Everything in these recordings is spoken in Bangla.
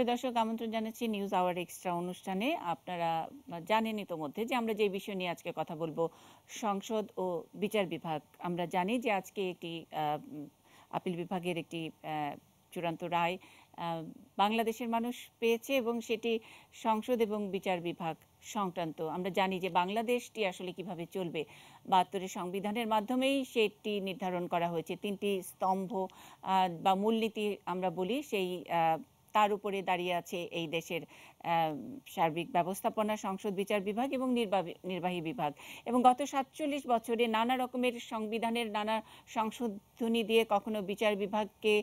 প্রিয় দর্শক, আমন্ত্রণ জানাচ্ছি নিউজ আওয়ার এক্সট্রা অনুষ্ঠানে। আপনারা জানেন ইতোমধ্যে যে আমরা যে বিষয় নিয়ে আজকে কথা বলবো, সংসদ ও বিচার বিভাগ। আমরা জানি যে আজকে একটি আপিল বিভাগের একটি চূড়ান্ত রায় বাংলাদেশের মানুষ পেয়েছে এবং সেটি সংসদ এবং বিচার বিভাগ সংক্রান্ত। আমরা জানি যে বাংলাদেশটি আসলে কিভাবে চলবে, ৭২-এর সংবিধানের মাধ্যমেই সেটি নির্ধারণ করা হয়েছে। ৩টি স্তম্ভ বা মূলনীতি আমরা বলি, সেই তার উপরে দাঁড়িয়ে আছে এই দেশের সার্বিক ব্যবস্থাপনা, সংসদ, বিচার বিভাগ এবং নির্বাহী বিভাগ। এবং গত ৪৭ বছরে নানা রকমের সংবিধানের নানা সংশোধনী দিয়ে কখনো বিচার বিভাগকে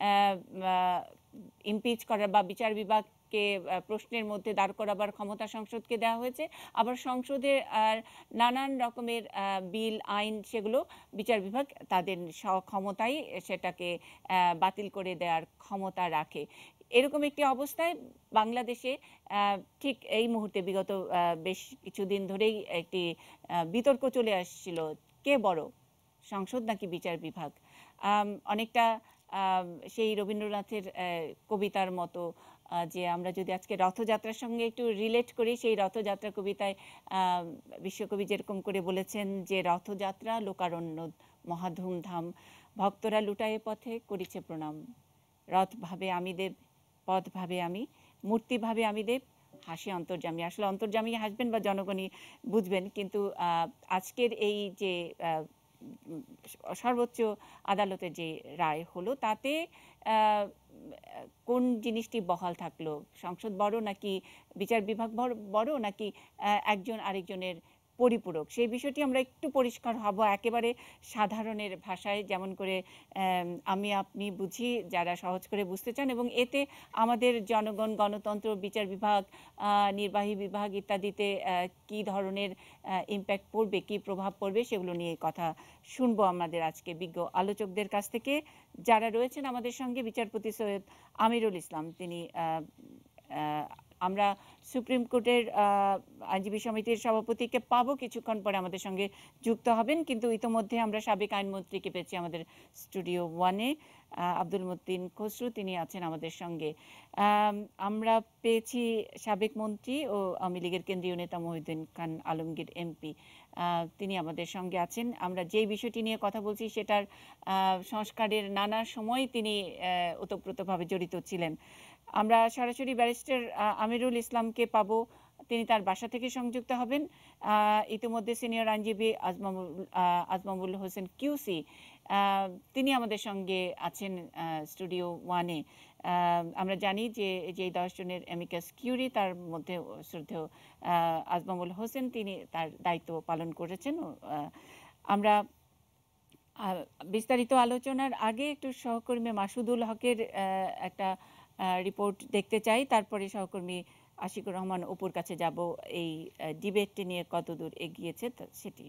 ইমপিচ করা বা বিচার বিভাগকে প্রশ্নের মধ্যে দাঁড় করাবার ক্ষমতা সংসদকে দেওয়া হয়েছে। আবার সংসদের নানান রকমের বিল, আইন, সেগুলো বিচার বিভাগ তাদের ক্ষমতায় সেটাকে বাতিল করে দেওয়ার ক্ষমতা রাখে। এরকম একটি অবস্থায় বাংলাদেশে ঠিক এই মুহূর্তে বিগত বেশ কিছুদিন ধরেই একটি বিতর্ক চলে আসছিল, কে বড়, সংসদ নাকি বিচার বিভাগ। অনেকটা সেই রবীন্দ্রনাথের কবিতার মতো, যে আমরা যদি আজকে রথযাত্রার সঙ্গে একটু রিলেট করি, সেই রথযাত্রা কবিতায় বিশ্বকবি যেরকম করে বলেছেন যে রথযাত্রা লোকারণ্য মহাধুমধাম, ভক্তরা লুটায়ে পথে করিছে প্রণাম, রথ ভাবে আমি দেব, পথ ভাবে আমি, মূর্তি ভাবে আমি দেব, হাসি অন্তর্যামী। আসলে অন্তর্যামী হাসবেন বা জনগণই বুঝবেন, কিন্তু আজকের এই যে সর্বোচ্চ আদালতের যে রায় হলো, তাতে কোন জিনিসটি বহাল থাকলো, সংসদ বড় নাকি বিচার বিভাগ বড় নাকি একজন আরেকজনের পরিপূরক, সেই বিষয়টি আমরা একটু পরিষ্কার হব একেবারে সাধারণের ভাষায়, যেমন করে আমি আপনি বুঝি, যারা সহজ করে বুঝতে চান। এবং এতে আমাদের জনগণ, গণতন্ত্র, বিচার বিভাগ, নির্বাহী বিভাগ ইত্যাদিতে কি ধরনের ইম্প্যাক্ট পড়বে, কি প্রভাব পড়বে, সেগুলো নিয়ে কথা শুনবো আমাদের আজকে বিজ্ঞ আলোচকদের কাছ থেকে, যারা রয়েছেন আমাদের সঙ্গে। বিচারপতি সৈয়দ আমিরুল ইসলাম, তিনি আমরা সুপ্রিম কোর্টের আইনজীবী সমিতির সভাপতিকে পাবো কিছুক্ষণ পরে, আমাদের সঙ্গে যুক্ত হবেন। কিন্তু ইতোমধ্যে আমরা সাবেক আইনমন্ত্রীকে পেয়েছি আমাদের স্টুডিও ওয়ানে, আব্দুল মতিন খসরু, তিনি আছেন আমাদের সঙ্গে। আমরা পেয়েছি সাবেক মন্ত্রী ও আওয়ামী লীগের কেন্দ্রীয় নেতা মহিউদ্দিন খান আলমগীর এমপি, তিনি আমাদের সঙ্গে আছেন। আমরা যেই বিষয়টি নিয়ে কথা বলছি সেটার সংস্কারের নানা সময় তিনি ওতপ্রোতভাবে জড়িত ছিলেন। আমরা সরাসরি ব্যারিস্টার আমিরুল ইসলামকে পাবো, তিনি তার বাসা থেকে সংযুক্ত হবেন। ইতিমধ্যে সিনিয়র আইনজীবী আজমামুল হোসেন কিউসি, তিনি আমাদের সঙ্গে আছেন স্টুডিও ওয়ানে। আমরা জানি যে 10 জনের অ্যামিকাস কিউরি, তার মধ্যে শ্রদ্ধেয় আজমামুল হোসেন, তিনি তার দায়িত্ব পালন করেছেন। আমরা বিস্তারিত আলোচনার আগে একটু সহকর্মী মাসুদুল হকের একটা রিপোর্ট দেখতে চাই, তারপরে সহকর্মী আশিকুর রহমান অপুর কাছে যাব এই ডিবেটটি নিয়ে কতদূর এগিয়েছে সেটি।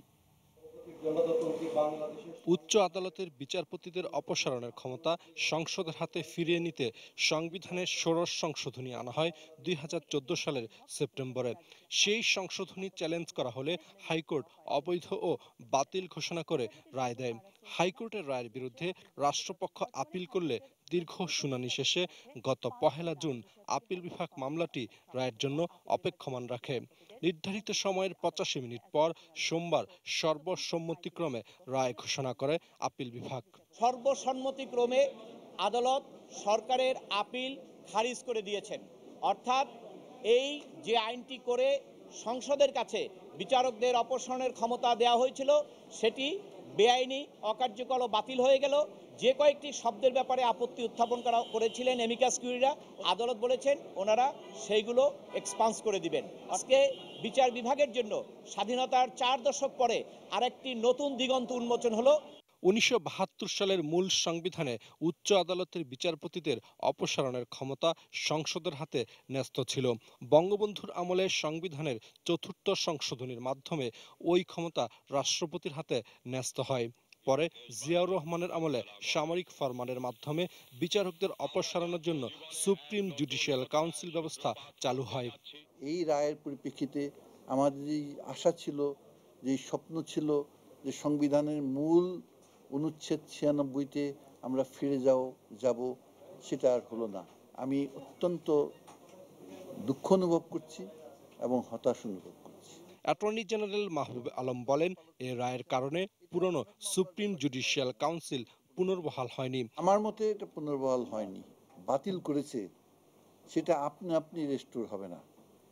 উচ্চ আদালতের বিচারপতিদের অপসারণের ক্ষমতা সংসদের হাতে ফিরিয়ে নিতে সংবিধানের ষোড়শ সংশোধনী আনা হয় ২০১৪ সালের সেপ্টেম্বরে। সেই সংশোধনী চ্যালেঞ্জ করা হলে হাইকোর্ট অবৈধ ও বাতিল ঘোষণা করে রায় দেয়। হাইকোর্টের রায়ের বিরুদ্ধে রাষ্ট্রপক্ষ আপিল করলে দীর্ঘ শুনানি শেষে গত ১ জুন আপিল বিভাগ মামলাটি রায়ের জন্য অপেক্ষমান রাখে। নির্ধারিত সময়ের ৮৫ মিনিট পর সোমবার সর্বসম্মতিক্রমে রায় ঘোষণা করে আপিল বিভাগ। সর্বসম্মতিক্রমে আদালত সরকারের আপিল খারিজ করে দিয়েছেন। অর্থাৎ এই যে আইনটি করে সংসদের কাছে বিচারকদের অপসারণের ক্ষমতা দেওয়া হয়েছিল, সেটি বেআইনি, অকার্যকর ও বাতিল হয়ে গেল। যে কয়েকটি শব্দের ব্যাপারে আপত্তি উত্থাপন করেছিলেন অ্যামিকাস কিউরিরা, আদালত বলেছেন ওনারা সেইগুলো এক্সপান্স করে দিবেন। আজকে বিচার বিভাগের জন্য স্বাধীনতার 4 দশক পরে আরেকটি নতুন দিগন্ত উন্মোচন হলো। ১৯৭২ সালের মূল সংবিধানে উচ্চ আদালতের বিচারপতিদের অপসারণের ক্ষমতা সংসদের হাতে ন্যস্ত ছিল। বঙ্গবন্ধুর আমলে সংবিধানের ৪র্থ সংশোধনীর মাধ্যমে ওই ক্ষমতা রাষ্ট্রপতির হাতে ন্যস্ত হয়। পরে জিয়াউর রহমানের আমলে সামরিক ফরমানের মাধ্যমে বিচারকদের অপসারণের জন্য সুপ্রিম জুডিশিয়াল কাউন্সিল ব্যবস্থা চালু হয়। এই রায়ের পরিপ্রেক্ষিতে আমাদের যে আশা ছিল, যে স্বপ্ন ছিল যে সংবিধানের মূল অনুচ্ছেদ ৯৬-তে আমরা ফিরে যাব, সেটা আর হলো না। আমি অত্যন্ত দুঃখ অনুভব করছি এবং হতাশ অনুভব করছি। অ্যাটর্নি জেনারেল মাহবুব আলম বলেন, এ রায়ের কারণে পুরনো সুপ্রিম জুডিশিয়াল কাউন্সিল পুনর্বহাল হয়নি। আমার মতে এটা পুনর্বহাল হয়নি, বাতিল করেছে, সেটা আপনি রেস্টোর হবে না।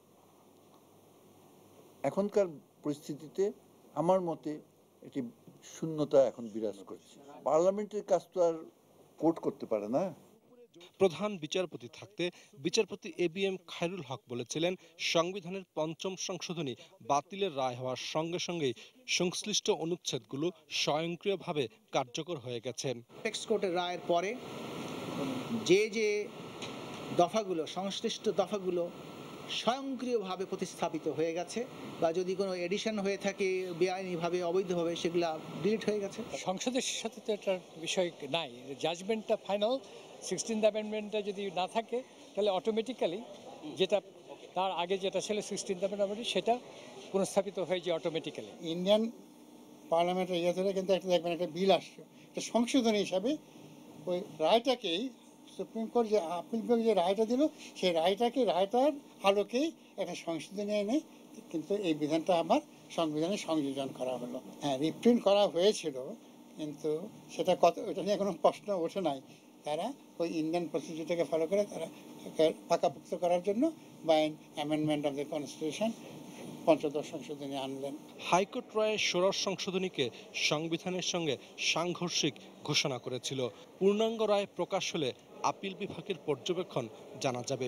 এখনকার পরিস্থিতিতে আমার মতে এটি শূন্যতা এখন বিরাজ করছে। পার্লামেন্টের কাজ তো আর কোর্ট করতে পারে না। প্রধান বিচারপতি থাকতে বিচারপতি এবিএম খায়রুল হক বলেছিলেন, সংবিধানের ৫ম সংশোধনী বাতিলের রায় হওয়ার সঙ্গে সঙ্গেই সংশ্লিষ্ট অনুচ্ছেদগুলো স্বয়ংক্রিয়ভাবে কার্যকর হয়ে গেছে। অ্যাপেক্স কোর্টের রায়ের পরে যে দফাগুলো, সংশ্লিষ্ট দফাগুলো স্বয়ংক্রিয়ভাবে প্রতিস্থাপিত হয়ে গেছে, বা যদি কোনো এডিশন হয়ে থাকে বেআইনিভাবে, অবৈধভাবে, সেগুলো ডিলিট হয়ে গেছে। সংসদের সাথে তো এটার বিষয় নাই, জাজমেন্টটা ফাইনাল। 16th অ্যামেন্ডমেন্টটা যদি না থাকে তাহলে অটোমেটিক্যালি যেটা তার আগে যেটা ছিল 16th অ্যামেন্ডমেন্ট সেটা পুনঃস্থাপিত হয়ে যায় অটোমেটিক্যালি। ইন্ডিয়ান পার্লামেন্টের ধরে কিন্তু একটা দেখবেন একটা বিল আসছে, একটা সংশোধনী হিসাবে ওই রায়টাকেই সুপ্রিম কোর্ট যে আপিল বিভাগ যে রায়টা দিল, সেই রায়টার আলোকেই একটা সংশোধনী এনে কিন্তু এই বিধানটা আবার সংবিধানে সংযোজন করা হলো। হ্যাঁ, রিপ্রিন্ট করা হয়েছিল, কিন্তু সেটা ওটা নিয়ে কোনো প্রশ্ন ওঠে নাই। তারা ওই ইন্ডিয়ান প্রসিডিউরটাকে ফলো করে তারা পাকাপোক্ত করার জন্য by amendment of the constitution ৫ম সংশোধনী আনলেন। হাইকোর্ট রায়ের ষোড়শ সংশোধনীকে সংবিধানের সঙ্গে সাংঘর্ষিক ঘোষণা করেছিল। পূর্ণাঙ্গ রায় প্রকাশ হলে আপিল বিভাগের পর্যবেক্ষণ জানা যাবে।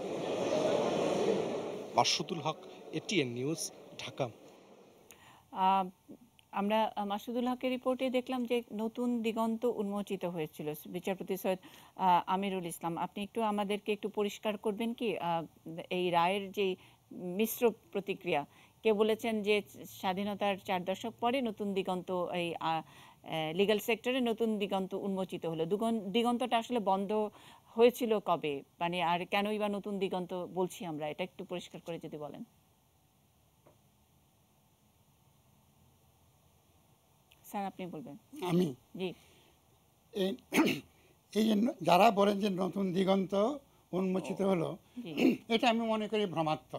Masudul Haque, ATN news, Dhaka. আমরা মাসুদুল হকের রিপোর্টে দেখলাম যে নতুন দিগন্ত উন্মোচিত হয়েছিল। বিচারপতি সৈয়দ আমিরুল ইসলাম, আপনি একটু আমাদেরকে একটু পরিষ্কার করবেন কি এই রায়ের যে মিশ্র প্রতিক্রিয়া? কে বলেছেন যে স্বাধীনতার 4 দশক পরে নতুন দিগন্ত, এই লিগ্যাল সেক্টরে নতুন দিগন্ত উন্মোচিত হলো। দিগন্তটা আসলে বন্ধ হয়েছিল কবে, মানে আর কেনই বা নতুন দিগন্ত বলছি আমরা, এটা একটু পরিষ্কার করে যদি বলেন। স্যার আপনি বলবেন। আমি জি। এই যে যারা বলেন যে নতুন দিগন্ত উন্মোচিত হলো, এটা আমি মনে করি ভ্রমাত্মক।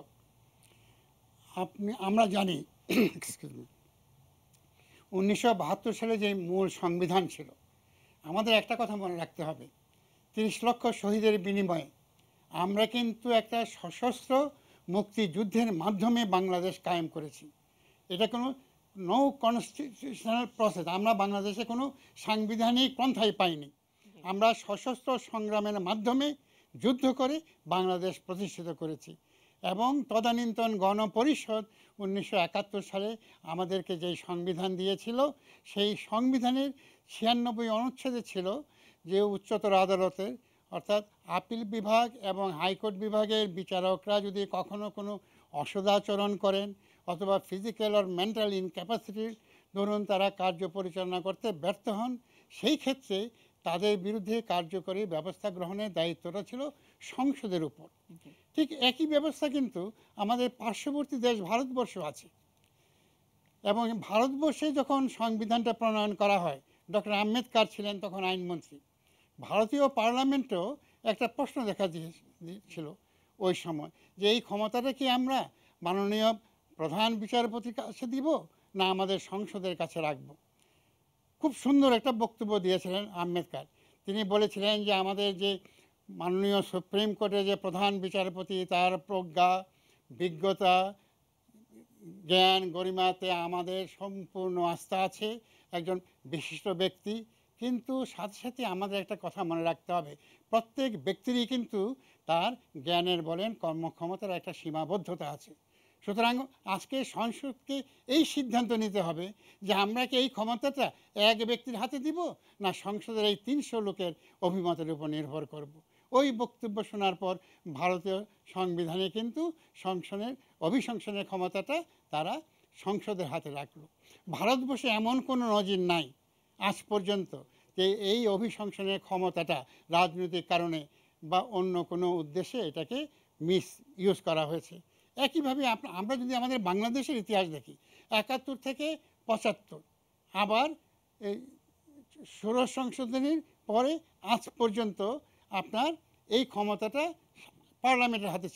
আমরা জানি 1972 সালে যে মূল সংবিধান ছিল, আমাদের একটা কথা মনে রাখতে হবে, 30 লক্ষ শহীদের বিনিময়ে আমরা কিন্তু একটা সশস্ত্র মুক্তিযুদ্ধের মাধ্যমে বাংলাদেশ কায়েম করেছি। এটা কোনো নো কনস্টিটিউশনাল প্রসেস, আমরা বাংলাদেশে কোনো সাংবিধানিক পন্থাই পাইনি। আমরা সশস্ত্র সংগ্রামের মাধ্যমে যুদ্ধ করে বাংলাদেশ প্রতিষ্ঠিত করেছি। এবং তদানীন্তন গণপরিষদ 1971 সালে আমাদেরকে যেই সংবিধান দিয়েছিল, সেই সংবিধানের 96 অনুচ্ছেদে ছিল যে উচ্চতর আদালতের অর্থাৎ আপিল বিভাগ এবং হাইকোর্ট বিভাগের বিচারকরা যদি কখনো কোনো অসদাচরণ করেন অথবা ফিজিক্যাল আর মেন্টাল ইনক্যাপাসিটির দরুন তারা কার্য পরিচালনা করতে ব্যর্থ হন, সেই ক্ষেত্রে তাদের বিরুদ্ধে কার্যকরী ব্যবস্থা গ্রহণের দায়িত্বটা ছিল সংসদের উপর। ঠিক একই ব্যবস্থা কিন্তু আমাদের পার্শ্ববর্তী দেশ ভারতবর্ষ আছে। এবং ভারতবর্ষে যখন সংবিধানটা প্রণয়ন করা হয়, ডক্টর আম্বেদকর ছিলেন তখন আইনমন্ত্রী। ভারতীয় পার্লামেন্টেও একটা প্রশ্ন দেখা দিয়েছিল ওই সময়, যে এই ক্ষমতাটা কি আমরা মাননীয় প্রধান বিচারপতির কাছে দিব না আমাদের সংসদের কাছে রাখব। খুব সুন্দর একটা বক্তব্য দিয়েছিলেন আম্বেদকর। তিনি বলেছিলেন যে আমাদের যে মাননীয় সুপ্রিম কোর্টের যে প্রধান বিচারপতি, তার প্রজ্ঞা, বিজ্ঞতা, জ্ঞান, গরিমাতে আমাদের সম্পূর্ণ আস্থা আছে, একজন বিশিষ্ট ব্যক্তি। কিন্তু সাথে সাথে আমাদের একটা কথা মনে রাখতে হবে, প্রত্যেক ব্যক্তিরই কিন্তু তার জ্ঞানের বলেন কর্মক্ষমতার একটা সীমাবদ্ধতা আছে। সুতরাং আজকে সংসদকে এই সিদ্ধান্ত নিতে হবে যে আমরা কি এই ক্ষমতাটা এক ব্যক্তির হাতে দিব না সংসদের এই 300 লোকের অভিমতের উপর নির্ভর করব। ওই বক্তব্য শোনার পর ভারতীয় সংবিধানে কিন্তু অভিশংসনের ক্ষমতাটা তারা সংসদের হাতে রাখলো। ভারতবর্ষে এমন কোনো নজির নাই আজ পর্যন্ত যে এই অভিশংসনের ক্ষমতাটা রাজনৈতিক কারণে বা অন্য কোনো উদ্দেশ্যে এটাকে ইউজ করা হয়েছে। একইভাবে আমরা যদি আমাদের বাংলাদেশের ইতিহাস দেখি, 71 থেকে 75, আবার এই ষোড়শ সংশোধনীর পরে আজ পর্যন্ত আপনার এই ক্ষমতাটা পার্লামেন্টের হাতে ছিল।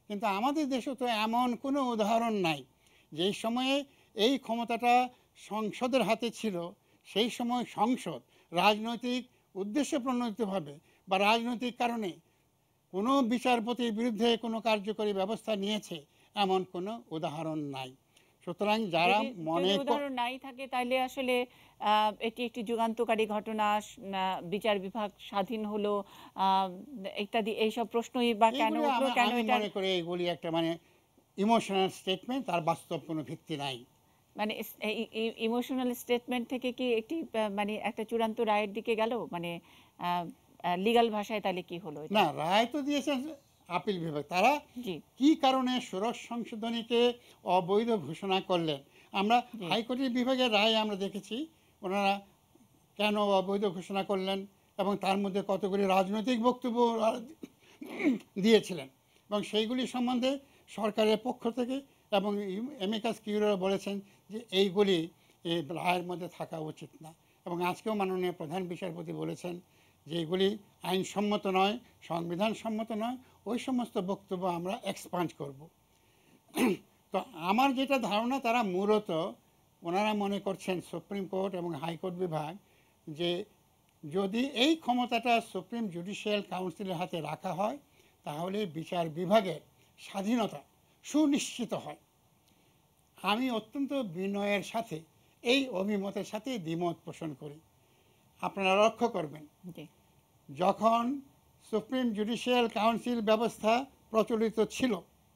কিন্তু আমাদের দেশে তো এমন কোনো উদাহরণ নাই যেই সময়ে এই ক্ষমতাটা সংসদের হাতে ছিল, সেই সময় সংসদ রাজনৈতিক উদ্দেশ্য প্রণোদিতভাবে বা রাজনৈতিক কারণে কোনো বিচারপতির বিরুদ্ধে কোনো কার্যকরী ব্যবস্থা নিয়েছে এমন কোনো উদাহরণ নাই। সুতরাং যারা মনে উদাহরণ নাই থাকে তাহলে আসলে এটি একটি যুগান্তকারী ঘটনা, বিচার বিভাগ স্বাধীন হলো ইত্যাদি এইসব প্রশ্নই বা কেন উঠলো, কেন আমি এটা মনে করি এগুলি একটা মানে ইমোশনাল স্টেটমেন্ট, তার বাস্তব কোনো ভিত্তি নাই। মানে ইমোশনাল স্টেটমেন্ট থেকে কি একটি মানে একটা চূড়ান্ত রায়ের দিকে গেল, মানে লিগ্যাল ভাষায় তাহলে কি হলো এটা? না, রায় তো দিয়েছেন আপিল বিভাগ। তারা জি কি কারণে ষোড়শ সংশোধনীকে অবৈধ ঘোষণা করলেন, আমরা জি হাইকোর্টের বিভাগের রায় আমরা দেখেছি ওনারা কেন অবৈধ ঘোষণা করলেন এবং তার মধ্যে কতগুলি রাজনৈতিক বক্তব্য দিয়েছিলেন এবং সেইগুলি সম্বন্ধে সরকারের পক্ষ থেকে এবং এমিকাস কিউরিরা বলেছেন যে এইগুলি এই রায়ের মধ্যে থাকা উচিত না। এবং আজকেও মাননীয় প্রধান বিচারপতি বলেছেন যে এগুলি আইনসম্মত নয়, সংবিধান সম্মত নয়, ওই সমস্ত বক্তব্য আমরা এক্সপাঞ্জ করব। তো আমার যেটা ধারণা, তারা মূলত ওনারা মনে করছেন সুপ্রিম কোর্ট এবং হাইকোর্ট বিভাগ যে যদি এই ক্ষমতাটা সুপ্রিম জুডিশিয়াল কাউন্সিলের হাতে রাখা হয় তাহলে বিচার বিভাগের স্বাধীনতা সুনিশ্চিত হয়। আমি অত্যন্ত বিনয়ের সাথে এই অভিমতের সাথে দ্বিমত পোষণ করি। আপনারা লক্ষ্য করবেন জি যখন সুপ্রিম জুডিশিয়াল কাউন্সিল ব্যবস্থা প্রচলিত ছিল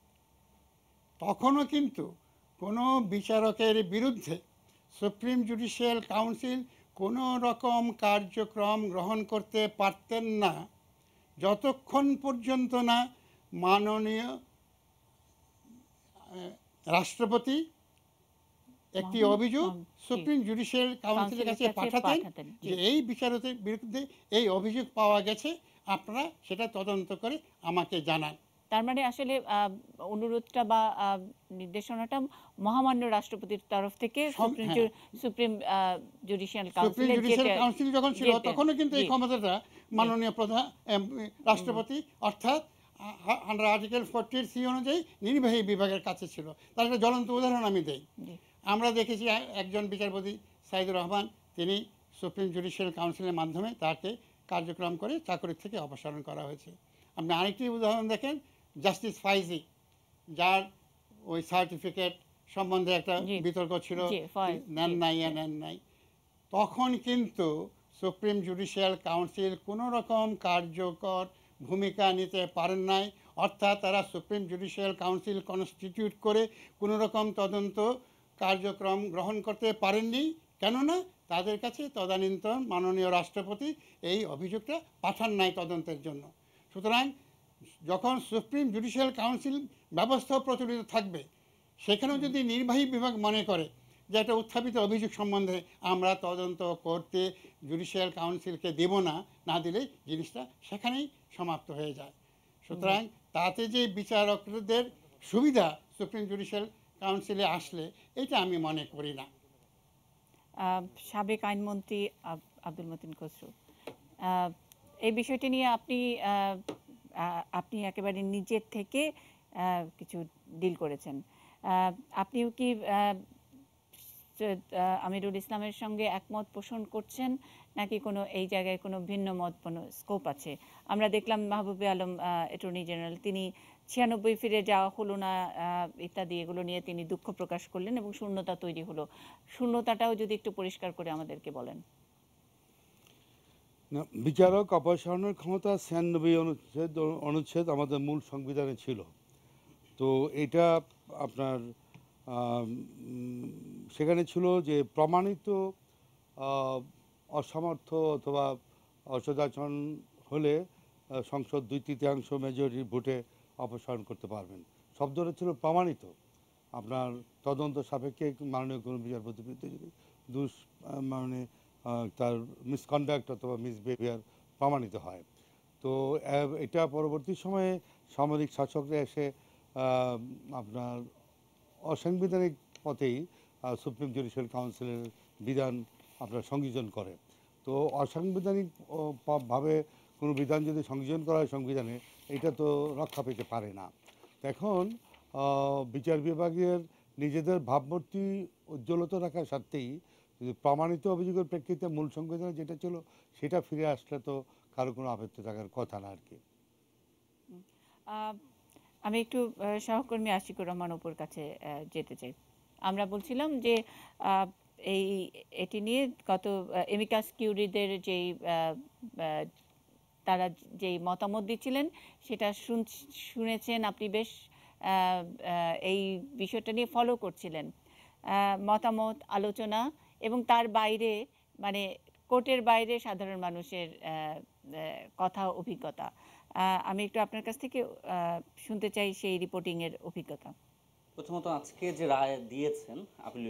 তখনও কিন্তু কোনো বিচারকের বিরুদ্ধে সুপ্রিম জুডিশিয়াল কাউন্সিল কোনো রকম কার্যক্রম গ্রহণ করতে পারতেন না যতক্ষণ পর্যন্ত না মাননীয় রাষ্ট্রপতি একটি অভিযোগ সুপ্রিম জুডিশিয়াল কাউন্সিলের কাছে পাঠাতেন যে এই বিচারকের বিরুদ্ধে এই অভিযোগ পাওয়া গেছে, আপনারা সেটা তদন্ত করে আমাকে জানান। তার মানে আসলে অনুরোধটা বা নির্দেশনাটা মহামান্য রাষ্ট্রপতির তরফ থেকে সুপ্রিম জুডিশিয়াল কাউন্সিল যখন ছিল তখনও কিন্তু এই ক্ষমতাটা মাননীয় প্রধান রাষ্ট্রপতি অর্থাৎ আন্ডার আর্টিকেল 40C অনুযায়ী নির্বাহী বিভাগের কাছে ছিল। তার একটা জ্বলন্ত উদাহরণ আমি দেই। আমরা দেখেছি একজন বিচারপতি সাইদুর রহমান, তিনি সুপ্রিম জুডিশিয়াল কাউন্সিলের মাধ্যমে তাকে কার্যক্রম করে চাকরি থেকে অপসারণ করা হয়েছে। আপনি আরেকটি উদাহরণ দেখেন, জাস্টিস ফাইজি, যার ওই সার্টিফিকেট সম্বন্ধে একটা বিতর্ক ছিল, নেন নাই, তখন কিন্তু সুপ্রিম জুডিশিয়াল কাউন্সিল কোনো রকম কার্যকর ভূমিকা নিতে পারেন নাই। অর্থাৎ তারা সুপ্রিম জুডিশিয়াল কাউন্সিল কনস্টিটিউট করে কোনো রকম তদন্ত কার্যক্রম গ্রহণ করতে পারেননি, কেননা তাদের কাছে তদানীন্তন মাননীয় রাষ্ট্রপতি এই অভিযোগটা পাঠান নাই তদন্তের জন্য। সুতরাং যখন সুপ্রিম জুডিশিয়াল কাউন্সিল ব্যবস্থা প্রচলিত থাকবে, সেখানেও যদি নির্বাহী বিভাগ মনে করে যে একটা উত্থাপিত অভিযোগ সম্বন্ধে আমরা তদন্ত করতে জুডিশিয়াল কাউন্সিলকে দেব না, না দিলে জিনিসটা সেখানেই সমাপ্ত হয়ে যায়। সুতরাং তাতে যে বিচারকদের সুবিধা সুপ্রিম জুডিশিয়াল কাউন্সিলে আসলে, এটা আমি মনে করি না। সাবেক আইনমন্ত্রী আব্দুল মতিন খসরু, এই বিষয়টি নিয়ে আপনি একেবারে নিজের থেকে কিছু ডিল করেছেন। আপনিও কি আমিরুল ইসলামের সঙ্গে একমত পোষণ করছেন, নাকি কোনো এই জায়গায় কোনো ভিন্ন মত, কোনো স্কোপ আছে? আমরা দেখলাম মাহবুবে আলম অ্যাটর্নি জেনারেল, তিনি 96 ফিরে যাওয়া হলো না ইত্যাদি এগুলো নিয়ে তিনি দুঃখ প্রকাশ করলেন এবং শূন্যতা তৈরি হলো। শূন্যতাটাও যদি একটু পরিষ্কার করে আমাদেরকে বলেন। না, বিচারক অপসারণের ক্ষমতা 96 অনুচ্ছেদ আমাদের মূল সংবিধানে ছিল। তো এটা আপনার সেখানে ছিল যে প্রমাণিত অসামর্থ্য অথবা অসদাচরণ হলে সংসদ 2/3 মেজরিটি ভোটে অপসারণ করতে পারবেন। শব্দটা ছিল প্রমাণিত। আপনার তদন্ত সাপেক্ষে মাননীয় কোনো বিচারপতির বিরুদ্ধে যদি মানে তার মিসকন্ডাক্ট অথবা মিসবিহেভিয়ার প্রমাণিত হয়, তো এটা পরবর্তী সময়ে সামরিক শাসকরা এসে আপনার অসাংবিধানিক পথেই সুপ্রিম জুডিশিয়াল কাউন্সিলের বিধান আপনার সংযোজন করে। তো অসাংবিধানিক ভাবে কোনো বিধান যদি সংযোজন করা হয় সংবিধানে, এটা তো রক্ষা পেতে পারে না। এখন বিচার বিভাগের নিজেদের ভাবমূর্তি উজ্জ্বলত রাখার সাথেই যদি প্রমাণিত অভিযোগের প্রেক্ষিতে মূল সংবিধানে যেটা ছিল সেটা ফিরে আসলে তো কারো কোনো আপত্তি থাকার কথা না আর কি। আহ, আমি একটু সহকর্মী আশিকুর রহমান অপুর কাছে যেতে চাই। আমরা বলছিলাম যে আহ, এটি নিয়ে গত এমিকাস কিউরিদের যেই তারা যেই মতামত দিচ্ছিলেন সেটা শুনেছেন আপনি বেশ এই বিষয়টা নিয়ে ফলো করছিলেন, মতামত আলোচনা এবং তার বাইরে মানে কোর্টের বাইরে সাধারণ মানুষের কথা অভিজ্ঞতা। আমি একটু আপনার কাছ থেকে শুনতে চাই সেই রিপোর্টিংয়ের অভিজ্ঞতা। প্রথমত আজকে যে রায় দিয়েছেন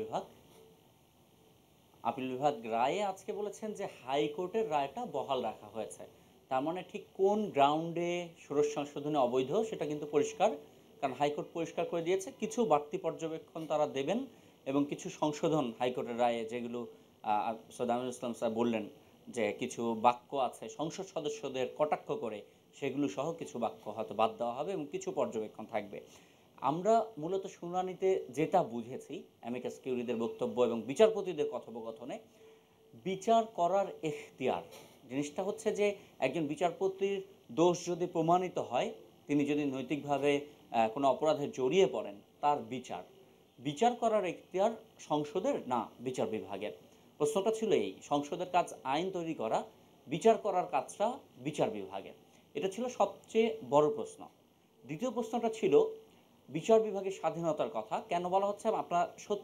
আপিল বিভাগ রায়ে আজকে বলেছেন যে হাইকোর্টের রায়টা বহাল রাখা হয়েছে। তার মানে ঠিক কোন গ্রাউন্ডে ষোড়শ সংশোধনী অবৈধ সেটা কিন্তু পরিষ্কার, কারণ হাইকোর্ট পরিষ্কার করে দিয়েছে কিছু বাড়তি পর্যবেক্ষণ তারা দেবেন এবং কিছু সংশোধন হাইকোর্টের রায়ে যেগুলো সৈয়দ আমিনুল ইসলাম স্যার বললেন যে কিছু বাক্য আছে সংসদ সদস্যদের কটাক্ষ করে সেগুলো সহ কিছু বাক্য হয়তো বাদ দেওয়া হবে এবং কিছু পর্যবেক্ষণ থাকবে। আমরা মূলত শুনানিতে যেটা বুঝেছি অ্যামিকাস কিউরিদের বক্তব্য এবং বিচারপতিদের কথোপকথনে, বিচার করার এখতিয়ার জিনিসটা হচ্ছে যে একজন বিচারপতির দোষ যদি প্রমাণিত হয়, তিনি যদি নৈতিকভাবে কোনো অপরাধে জড়িয়ে পড়েন, তার বিচার করার এখতিয়ার সংসদের না বিচার বিভাগের। প্রশ্নটা ছিল এই, সংসদের কাজ আইন তৈরি করা, বিচার করার কাজটা বিচার বিভাগের। এটা ছিল সবচেয়ে বড় প্রশ্ন। দ্বিতীয় প্রশ্নটা ছিল বিচার বিভাগের স্বাধীনতার কথা কেন বলা হচ্ছে। আপনার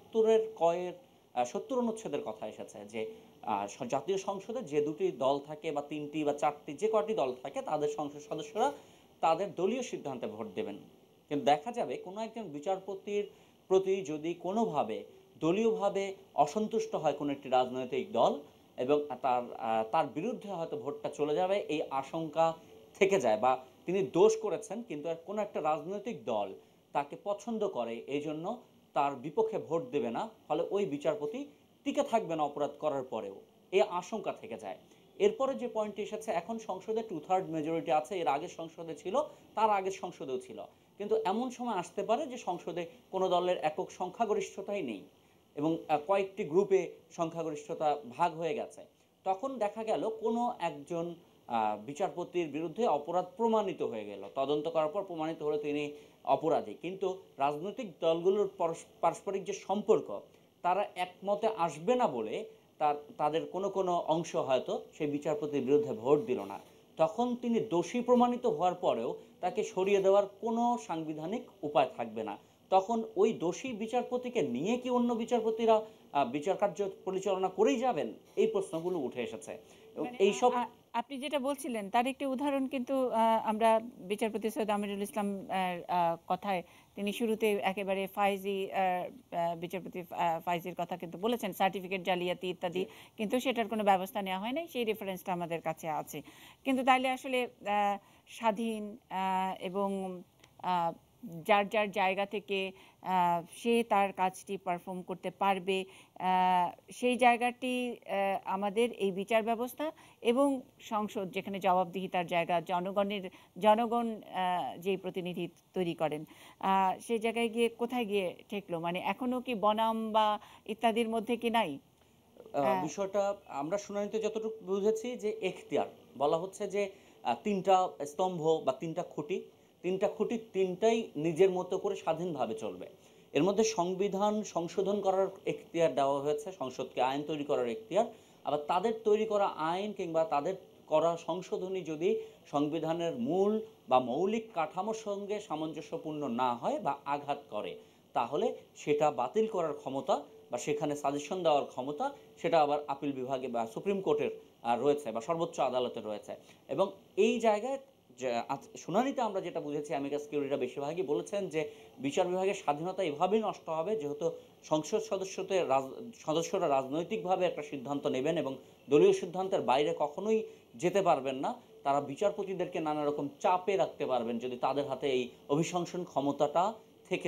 70 অনুচ্ছেদের কথা এসেছে যে জাতীয় সংসদে যে দুটি দল থাকে বা তিনটি বা চারটি যে কয়টি দল থাকে তাদের সংসদ সদস্যরা তাদের দলীয় সিদ্ধান্তে ভোট দেবেন। কিন্তু দেখা যাবে কোনো একজন বিচারপতির প্রতি যদি কোনোভাবে দলীয়ভাবে অসন্তুষ্ট হয় কোনো একটি রাজনৈতিক দল এবং তার বিরুদ্ধে হয়তো ভোটটা চলে যাবে এই আশঙ্কা থেকে যায়, বা তিনি দোষ করেছেন কিন্তু কোনো একটা রাজনৈতিক দল তাকে পছন্দ করে এই জন্য তার বিপক্ষে ভোট দেবে না, ফলে ওই বিচারপতি টিকে থাকবে না অপরাধ করার পরেও, এই আশঙ্কা থেকে যায়। এরপরে যে পয়েন্টটি এসেছে, এখন সংসদে 2/3 মেজরিটি আছে, এর আগের সংসদে ছিল, তার আগের সংসদেও ছিল, কিন্তু এমন সময় আসতে পারে যে সংসদে কোনো দলের একক সংখ্যাগরিষ্ঠতাই নেই এবং কয়েকটি গ্রুপে সংখ্যাগরিষ্ঠতা ভাগ হয়ে গেছে। তখন দেখা গেল কোনো একজন বিচারপতির বিরুদ্ধে অপরাধ প্রমাণিত হয়ে গেল, তদন্ত করার পর প্রমাণিত হলো তিনি অপরাধী, কিন্তু রাজনৈতিক দলগুলোর পারস্পরিক যে সম্পর্ক তারা একমতে আসবে না বলে তাদের কোনো অংশ হয়তো সেই বিচারপতির বিরুদ্ধে ভোট দিল না। তখন তিনি দোষী প্রমাণিত হওয়ার পরেও তাকে সরিয়ে দেওয়ার কোনো সাংবিধানিক উপায় থাকবে না। তখন ওই দোষী বিচারপতিকে নিয়ে কি অন্য বিচারপতিরা বিচার কার্য পরিচালনা করেই যাবেন, এই প্রশ্নগুলো উঠে এসেছে। এবং এইসব আপনি যেটা বলছিলেন তার একটি উদাহরণ কিন্তু আমরা বিচারপতি সৈয়দ আমিনুল ইসলাম কথায় তিনি শুরুতে একেবারে বিচারপতি ফাইজির কথা কিন্তু বলেছেন, সার্টিফিকেট জালিয়াতি ইত্যাদি, কিন্তু সেটার কোনো ব্যবস্থা নেওয়া হয় নাই, সেই রেফারেন্সটা আমাদের কাছে আছে। কিন্তু তাইলে আসলে স্বাধীন এবং যার যার জায়গা থেকে সে তার কাজটি পারফর্ম করতে পারবে, সেই জায়গাটি আমাদের এই বিচার ব্যবস্থা এবং সংসদ যেখানে জবাবদিহিতার জায়গা, জনগণ যেই প্রতিনিধি তৈরি করেন, সেই জায়গায় গিয়ে কোথায় গিয়ে ঠেকলো, মানে এখনো কি বনাম বা ইত্যাদির মধ্যে কি নাই? বিষয়টা আমরা শুনানিতে যতটুকু বুঝেছি যে এখতিয়ার বলা হচ্ছে যে তিনটা স্তম্ভ বা তিনটা খুঁটি তিনটাই নিজের মতো করে স্বাধীনভাবে চলবে। এর মধ্যে সংবিধান সংশোধন করার এখতিয়ার দেওয়া হয়েছে সংসদকে, আইন তৈরি করার এখতিয়ার, আবার তাদের তৈরি করা আইন কিংবা তাদের করা সংশোধনী যদি সংবিধানের মূল বা মৌলিক কাঠামোর সঙ্গে সামঞ্জস্যপূর্ণ না হয় বা আঘাত করে, তাহলে সেটা বাতিল করার ক্ষমতা বা সেখানে সাজেশন দেওয়ার ক্ষমতা সেটা আবার আপিল বিভাগে বা সুপ্রিম কোর্টের রয়েছে বা সর্বোচ্চ আদালতে রয়েছে। এবং এই জায়গায় শুনানিতে আমরা যেটা বুঝেছি, অ্যামিকাস কিউরিরা বেশিরভাগই বলেছেন যে বিচার বিভাগের স্বাধীনতা এভাবেই নষ্ট হবে যেহেতু সংসদ সদস্যরা রাজনৈতিকভাবে একটা সিদ্ধান্ত নেবেন এবং দলীয় সিদ্ধান্তের বাইরে কখনোই যেতে পারবেন না। তারা বিচারপতিদেরকে নানা রকম চাপে রাখতে পারবেন যদি তাদের হাতে এই অভিশংসন ক্ষমতাটা থেকে যায়।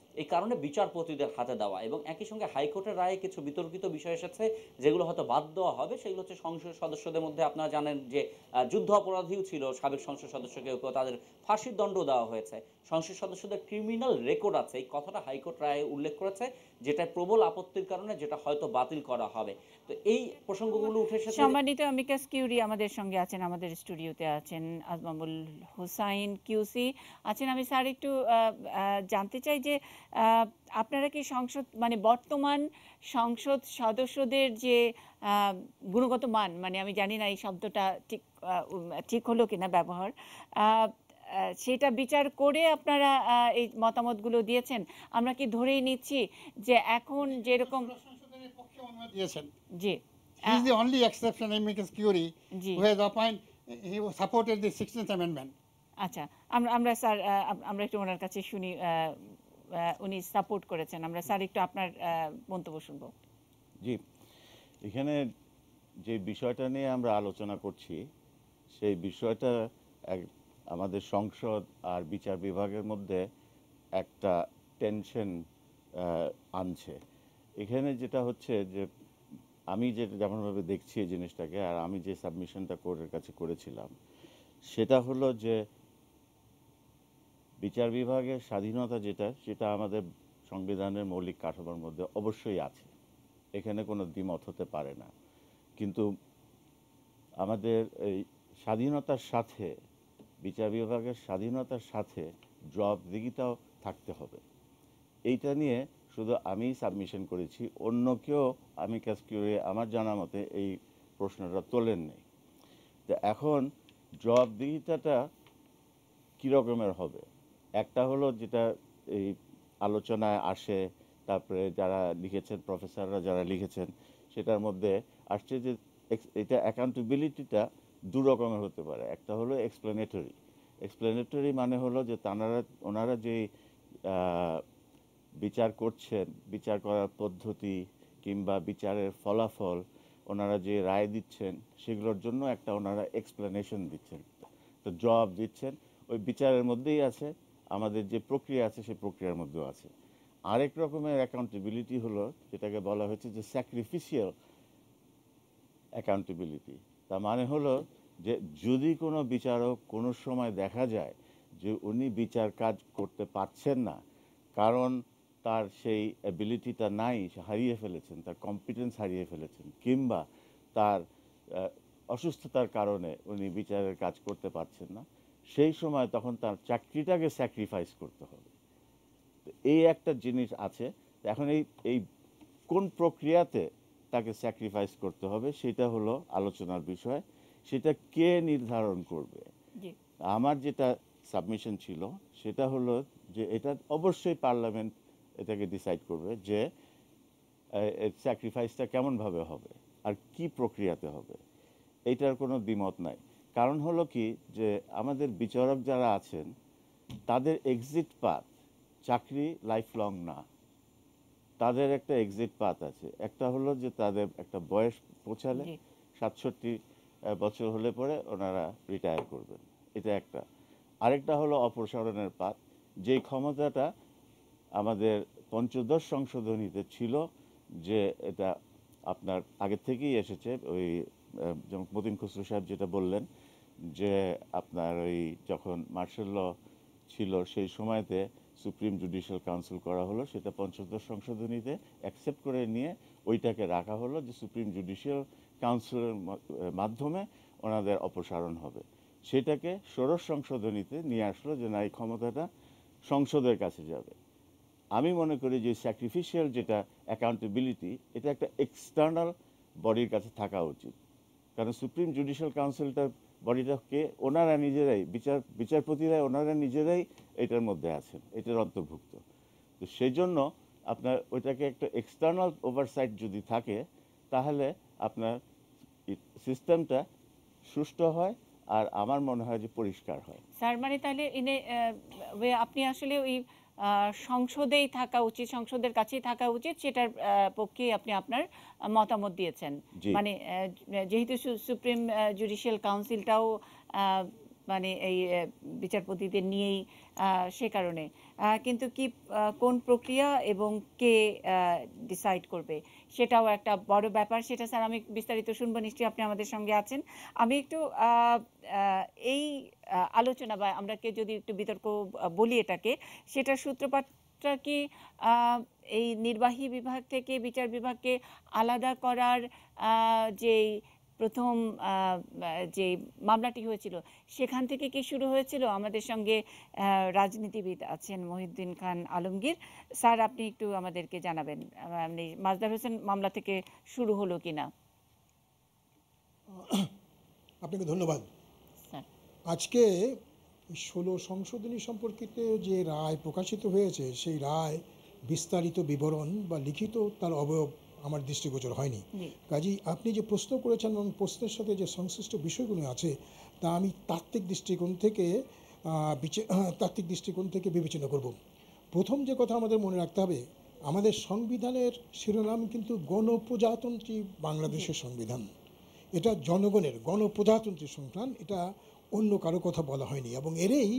এই কারণে বিচারপতিদের হাতে দেওয়া, এবং একই সঙ্গে হাইকোর্টের রায়ে কিছু বিতর্কিত বিষয় এসেছে যেগুলো হয়তো বাদ দেওয়া হবে। সেগুলো হচ্ছে সংসদ সদস্যদের মধ্যে আপনারা জানেন যে যুদ্ধ অপরাধীও ছিল সাবেক সংসদ সদস্য, কেউ কেউ তাদের ফাঁসির দণ্ড দেওয়া হয়েছে। সংসদ সদস্যদের ক্রিমিনাল রেকর্ড আছে, এই কথাটা হাইকোর্ট রায়ে উল্লেখ করেছে, যেটা প্রবল আপত্তির কারণে যেটা হয়তো বাতিল করা হবে। তো এই প্রসঙ্গগুলো উঠে এসেছে। সম্মানিত আমিকাস কিউরি আমাদের সঙ্গে আছেন, আমাদের স্টুডিওতে আছেন আজমামুল হোসাইন কিউসি আছেন। আমি স্যার একটু জানতে চাই যে আপনারা কি সংসদ মানে বর্তমান সংসদ সদস্যদের যে গুণগত মান, মানে আমি জানি না এই শব্দটা ঠিক হলো কিনা ব্যবহার, সেটা বিচার করে আপনারা এই মতামতগুলো দিয়েছেন? আমরা কি ধরেই নিচ্ছি যে এখন যেরকম দিয়েছেন? জি, He is the only exception, amicus curiae, G, who has opined, he supported the 16th Amendment. আচ্ছা, আমরা স্যার আমরা একটু ওনার কাছে শুনি। উনি সাপোর্ট করেছেন। আমরা স্যার একটু আপনার মন্তব্য শুনবো। জি, এখানে যে বিষয়টা নিয়ে আমরা আলোচনা করছি সেই বিষয়টা আমাদের সংসদ আর বিচার বিভাগের মধ্যে একটা টেনশন আনছে। এখানে যেটা হচ্ছে যে আমি যেমনভাবে দেখছি এই জিনিসটাকে, আর আমি যে সাবমিশনটা কোর্টের কাছে করেছিলাম সেটা হলো যে বিচার বিভাগের স্বাধীনতা সেটা আমাদের সংবিধানের মৌলিক কাঠামোর মধ্যে অবশ্যই আছে, এখানে কোনো দ্বিমত হতে পারে না। কিন্তু আমাদের এই স্বাধীনতার সাথে, বিচার বিভাগের স্বাধীনতার সাথে জবাবদিহিতাও থাকতে হবে। এইটা নিয়ে শুধু আমি সাবমিশন করেছি, অন্য কেউ আমিকাস কিউরি আমার জানা মতে এই প্রশ্নটা তোলেন নেই। তো এখন জবাবদিহিতাটা কী রকমের হবে? একটা হলো যেটা এই আলোচনায় আসে, তারপরে যারা লিখেছেন, প্রফেসররা যারা লিখেছেন, সেটার মধ্যে আসছে যে এটা অ্যাকাউন্টেবিলিটিটা দু রকমের হতে পারে। একটা হলো এক্সপ্লেনেটরি মানে হলো যে ওনারা যে বিচার করছেন, বিচার করার পদ্ধতি কিংবা বিচারের ফলাফল, ওনারা যে রায় দিচ্ছেন সেগুলোর জন্য একটা ওনারা এক্সপ্লেনেশন দিচ্ছেন, তো জবাব দিচ্ছেন। ওই বিচারের মধ্যেই আছে, আমাদের যে প্রক্রিয়া আছে সেই প্রক্রিয়ার মধ্যেও আছে। আরেক রকমের অ্যাকাউন্টেবিলিটি হলো যেটাকে বলা হয়েছে যে স্যাক্রিফিশিয়াল অ্যাকাউন্টেবিলিটি। তার মানে হলো যে যদি কোনো বিচারক কোনো সময় দেখা যায় যে উনি বিচার কাজ করতে পারছেন না, কারণ তার সেই অ্যাবিলিটিটা নাই, হারিয়ে ফেলেছেন, তার কম্পিটেন্স হারিয়ে ফেলেছেন, কিংবা তার অসুস্থতার কারণে উনি বিচারের কাজ করতে পারছেন না, সেই সময় তখন তার চাকরিটাকে স্যাক্রিফাইস করতে হবে। এই একটা জিনিস আছে। এখন এই কোন প্রক্রিয়াতে তাকে স্যাক্রিফাইস করতে হবে সেটা হলো আলোচনার বিষয়। সেটা কে নির্ধারণ করবে? আমার যেটা সাবমিশন ছিল সেটা হলো যে এটা অবশ্যই পার্লামেন্ট এটাকে ডিসাইড করবে যে স্যাক্রিফাইসটা কেমনভাবে হবে আর কি প্রক্রিয়াতে হবে। এইটার কোনো দ্বিমত নাই। কারণ হলো কি যে আমাদের বিচারক যারা আছেন তাদের এক্সিট পাথ চাকরি লাইফ লং না, তাদের একটা এক্সিট পাথ আছে। একটা হলো যে তাদের একটা বয়স পৌঁছালে ৬৭ বছর হলে পরে ওনারা রিটায়ার করবেন, এটা একটা। আরেকটা হলো অপসারণের পাথ, যেই ক্ষমতাটা আমাদের পঞ্চদশ সংশোধনীতে ছিল, যে এটা আপনার আগে থেকেই এসেছে। ওই যেমন মতিন খসরু সাহেব যেটা বললেন যে আপনার ওই যখন মার্শাল ল ছিল সেই সময়তে সুপ্রিম জুডিশিয়াল কাউন্সিল করা হলো, সেটা পঞ্চদশ সংশোধনীতে অ্যাকসেপ্ট করে নিয়ে ওইটাকে রাখা হলো যে সুপ্রিম জুডিশিয়াল কাউন্সিলের মাধ্যমে ওনাদের অপসারণ হবে। সেটাকে ষোড়শ সংশোধনীতে নিয়ে আসলো যে না, এই ক্ষমতাটা সংসদের কাছে যাবে। আমি মনে করি যে স্যাক্রিফিশিয়াল যেটা অ্যাকাউন্টেবিলিটি, এটা একটা এক্সটার্নাল বডির কাছে থাকা উচিত। কারণ সুপ্রিম জুডিশিয়াল কাউন্সিলটার বডিটাকে ওনারা নিজেরাই, বিচারপতিরা ওনারা নিজেরাই এটার মধ্যে আছেন, এটার অন্তর্ভুক্ত। তো সেই জন্য আপনার ওইটাকে একটা এক্সটার্নাল ওভারসাইট যদি থাকে তাহলে আপনার সিস্টেমটা সুষ্ঠু হয় আর আমার মনে হয় যে পরিষ্কার হয়। স্যার মানে তাহলে আপনি আসলে ওই সংসদেই থাকা উচিত, সংসদের কাছেই থাকা উচিত, সেটার পক্ষে আপনি আপনার মতামত দিয়েছেন। মানে যেহেতু সুপ্রিম জুডিশিয়াল কাউন্সিলটাও মানে এই বিচারপতিদের নিয়েই সে কারণে কিন্তু কি কোন প্রক্রিয়া এবং কে ডিসাইড করবে সেটাও একটা বড় ব্যাপার। সেটা স্যার আমি বিস্তারিত শুনবো, নিশ্চয়ই আপনি আমাদের সঙ্গে আছেন। আমি একটু এই আলোচনা বা আমরাকে যদি একটু বিতর্ক বলি এটাকে, সেটার সূত্রপাতটা কি এই নির্বাহী বিভাগ থেকে বিচার বিভাগকে আলাদা করার যেই প্রথম যে মামলাটি হয়েছিল সেখান থেকে কি শুরু হয়েছিল? আমাদের সঙ্গে রাজনীতিবিদ আছেন মহিউদ্দিন খান আলমগীর স্যার, আপনি একটু আমাদেরকে জানাবেন মাজদার হোসেন মামলা থেকে শুরু হলো কিনা। আপনাকে ধন্যবাদ। আজকে 16 সংশোধনী সম্পর্কিত যে রায় প্রকাশিত হয়েছে সেই রায় বিস্তারিত বিবরণ বা লিখিত তার অবয়ব আমার দৃষ্টিগোচর হয়নি। কাজেই আপনি যে প্রশ্ন করেছেন এবং প্রশ্নের সাথে যে সংশ্লিষ্ট বিষয়গুলো আছে তা আমি তাত্ত্বিক দৃষ্টিকোণ থেকে বিবেচনা করব। প্রথম যে কথা আমাদের মনে রাখতে হবে, আমাদের সংবিধানের শিরোনাম কিন্তু গণপ্রজাতন্ত্রী বাংলাদেশের সংবিধান। এটা জনগণের গণপ্রজাতন্ত্রী সংবিধান, এটা অন্য কারো কথা বলা হয়নি। এবং এরই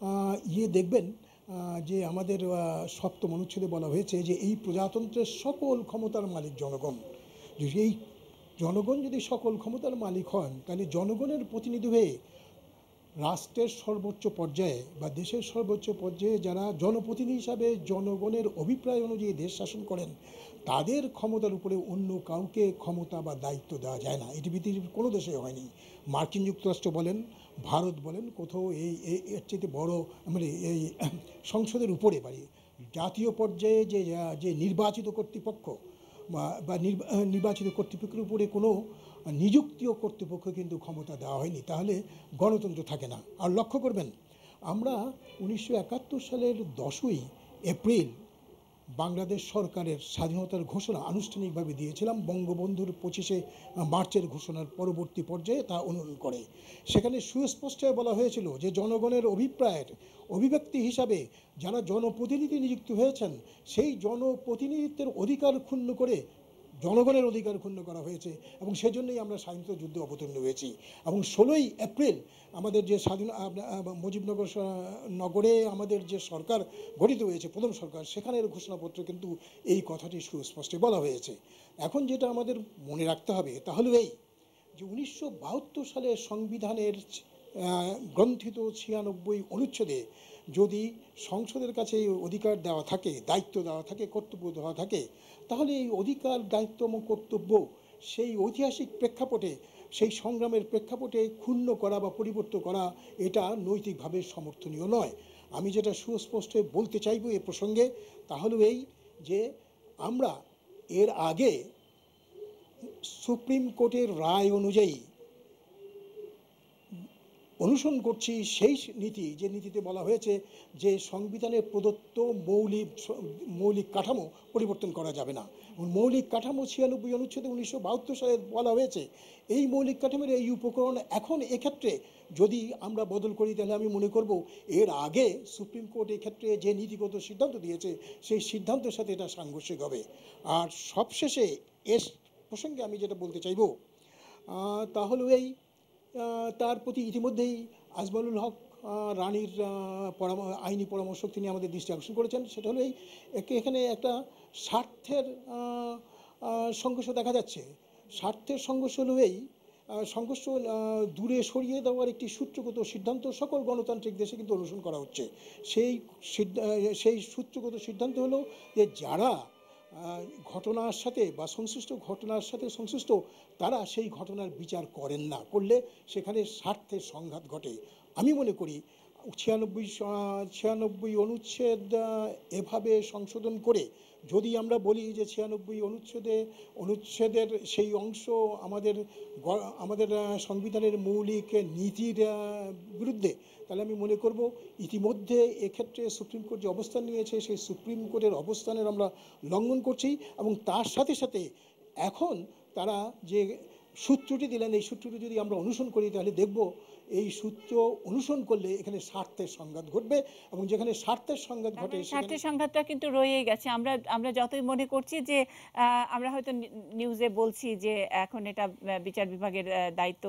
দেখবেন যে আমাদের 7ম অনুচ্ছেদে বলা হয়েছে যে এই প্রজাতন্ত্রের সকল ক্ষমতার মালিক জনগণ। এই জনগণ যদি সকল ক্ষমতার মালিক হন তাহলে জনগণের প্রতিনিধি হয়ে রাষ্ট্রের সর্বোচ্চ পর্যায়ে বা দেশের সর্বোচ্চ পর্যায়ে যারা জনপ্রতিনিধি হিসাবে জনগণের অভিপ্রায় অনুযায়ী দেশ শাসন করেন তাদের ক্ষমতার উপরে অন্য কাউকে ক্ষমতা বা দায়িত্ব দেওয়া যায় না। এটি পৃথিবীর কোনো দেশে হয়নি। মার্কিন যুক্তরাষ্ট্র বলেন, ভারত বলেন, কোথাও এর চেয়ে বড় মানে এই সংসদের উপরে বাড়ি জাতীয় পর্যায়ে যে নির্বাচিত কর্তৃপক্ষ বা নির্বাচিত কর্তৃপক্ষের উপরে কোনো নিযুক্তিও কর্তৃপক্ষ কিন্তু ক্ষমতা দেওয়া হয়নি, তাহলে গণতন্ত্র থাকে না। আর লক্ষ্য করবেন, আমরা 1971 সালের 10ই এপ্রিল বাংলাদেশ সরকারের স্বাধীনতার ঘোষণা আনুষ্ঠানিকভাবে দিয়েছিলাম। বঙ্গবন্ধুর 25শে মার্চের ঘোষণার পরবর্তী পর্যায়ে তা অনুসরণ করে সেখানে সুস্পষ্ট বলা হয়েছিল যে জনগণের অভিপ্রায়ের অভিব্যক্তি হিসাবে যারা জনপ্রতিনিধি নিযুক্ত হয়েছেন সেই জনপ্রতিনিধিত্বের অধিকার ক্ষুণ্ণ করে জনগণের অধিকার ক্ষুণ্ণ করা হয়েছে এবং সেজন্যই আমরা স্বাধীনতা যুদ্ধে অবতীর্ণ হয়েছি। এবং 16ই এপ্রিল আমাদের যে মুজিবনগর নগরে আমাদের যে সরকার গঠিত হয়েছে, প্রথম সরকার, সেখানের ঘোষণাপত্র কিন্তু এই কথাটি সুস্পষ্ট বলা হয়েছে। এখন যেটা আমাদের মনে রাখতে হবে তা হলো এই যে 1972 সালের সংবিধানের গ্রন্থিত 96 অনুচ্ছেদে যদি সংসদের কাছে এই অধিকার দেওয়া থাকে, দায়িত্ব দেওয়া থাকে, কর্তব্য দেওয়া থাকে, তাহলে এই অধিকার, দায়িত্ব এবং কর্তব্য সেই ঐতিহাসিক প্রেক্ষাপটে, সেই সংগ্রামের প্রেক্ষাপটে ক্ষুণ্ণ করা বা পরিবর্তন করা এটা নৈতিকভাবে সমর্থনীয় নয়। আমি যেটা সুস্পষ্ট বলতে চাইব এ প্রসঙ্গে তা হলো এই যে আমরা এর আগে সুপ্রিম কোর্টের রায় অনুযায়ী অনুসরণ করছি সেই নীতি, যে নীতিতে বলা হয়েছে যে সংবিধানের প্রদত্ত মৌলিক কাঠামো পরিবর্তন করা যাবে না। মৌলিক কাঠামো 96 অনুচ্ছেদে 1972 সালে বলা হয়েছে। এই মৌলিক কাঠামোর এই উপকরণ এখন এক্ষেত্রে যদি আমরা বদল করি তাহলে আমি মনে করব এর আগে সুপ্রিম কোর্ট এক্ষেত্রে যে নীতিগত সিদ্ধান্ত দিয়েছে সেই সিদ্ধান্তের সাথে এটা সাংঘর্ষিক হবে। আর সবশেষে এর প্রসঙ্গে আমি যেটা বলতে চাইব তা হলো এই, তার প্রতি ইতিমধ্যেই আজমলুল হক রানীর আইনি পরামর্শক তিনি আমাদের দৃষ্টি আকর্ষণ করেছেন। সেটা হলো এখানে একটা স্বার্থের সংঘর্ষ দেখা যাচ্ছে। স্বার্থের সংঘর্ষ হলো এই সংঘর্ষ দূরে সরিয়ে দেওয়ার একটি সূত্রগত সিদ্ধান্ত সকল গণতান্ত্রিক দেশে কিন্তু অনুসরণ করা হচ্ছে। সেই সূত্রগত সিদ্ধান্ত হলো যে যারা ঘটনার সাথে বা ঘটনার সাথে সংশ্লিষ্ট তারা সেই ঘটনার বিচার করেন না, করলে সেখানে স্বার্থের সংঘাত ঘটে। আমি মনে করি 96 অনুচ্ছেদ এভাবে সংশোধন করে যদি আমরা বলি যে 96 অনুচ্ছেদের সেই অংশ আমাদের সংবিধানের মৌলিক নীতির বিরুদ্ধে, তাহলে আমি মনে করব ইতিমধ্যে এক্ষেত্রে সুপ্রিম কোর্ট যে অবস্থান নিয়েছে সেই সুপ্রিম কোর্টের অবস্থানের আমরা লঙ্ঘন করছি। এবং তার সাথে সাথে এখন তারা যে সূত্রটি দিলেন এই সূত্রটি যদি আমরা অনুসরণ করি তাহলে দেখব এই সূত্র অনুসরণ করলে এখানে স্বার্থের সংঘাত ঘটবে, এবং যেখানে স্বার্থের সংঘাত তার ঘটে মানে সেখানে স্বার্থের সংঘাতটা কিন্তু রয়েই গেছে। আমরা আমরা যতই মনে করছি যে আমরা হয়তো নিউজে বলছি যে এখন এটা বিচার বিভাগের দায়িত্ব,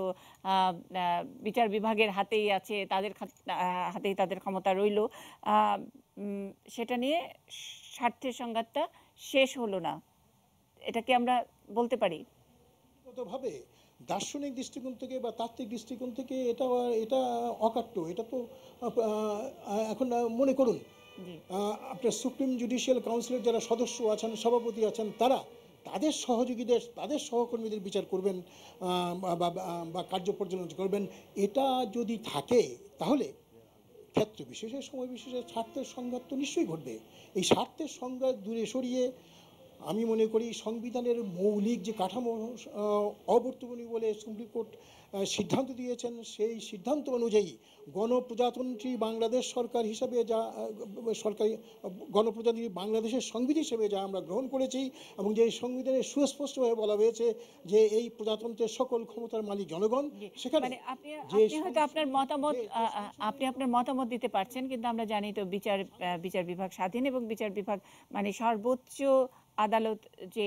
বিচার বিভাগের হাতেই আছে, তাদের হাতেই তাদের ক্ষমতা রইল, সেটা নিয়ে স্বার্থের সংঘাতটা শেষ হলো না, এটা কি আমরা বলতে পারি? ভাবে দার্শনিক দৃষ্টিকোণ থেকে বা তাত্ত্বিক দৃষ্টিকোণ থেকে এটা এটা অকাট্য। এটা তো এখন মনে করুন আপনার সুপ্রিম জুডিশিয়াল কাউন্সিলের যারা সদস্য আছেন, সভাপতি আছেন, তারা তাদের সহযোগীদের, তাদের সহকর্মীদের বিচার করবেন বা কার্য পর্যালোচনা করবেন। এটা যদি থাকে তাহলে ক্ষেত্র বিশেষে, সময় বিশেষে স্বার্থের সংঘাত তো নিশ্চয়ই ঘটবে। এই স্বার্থের সংঘাত দূরে সরিয়ে আমি মনে করি সংবিধানের মৌলিক যে কাঠামো অবর্তমানীয় বলে সুপ্রিম কোর্ট সিদ্ধান্ত দিয়েছেন, সেই সিদ্ধান্ত অনুযায়ী গণপ্রজাতন্ত্রী বাংলাদেশ সরকার হিসাবে যা সরকারি গণপ্রজাতন্ত্রী বাংলাদেশের সংবিধান হিসেবে যা আমরা গ্রহণ করেছি, এবং যে সংবিধানে সুস্পষ্টভাবে বলা হয়েছে যে এই প্রজাতন্ত্রের সকল ক্ষমতার মালিক জনগণ, সেখানে আপনি হয়তো আপনার মতামত আপনি আপনার মতামত দিতে পারছেন, কিন্তু আমরা জানি তো বিচার বিভাগ স্বাধীন, এবং বিচার বিভাগ মানে সর্বোচ্চ আদালত যে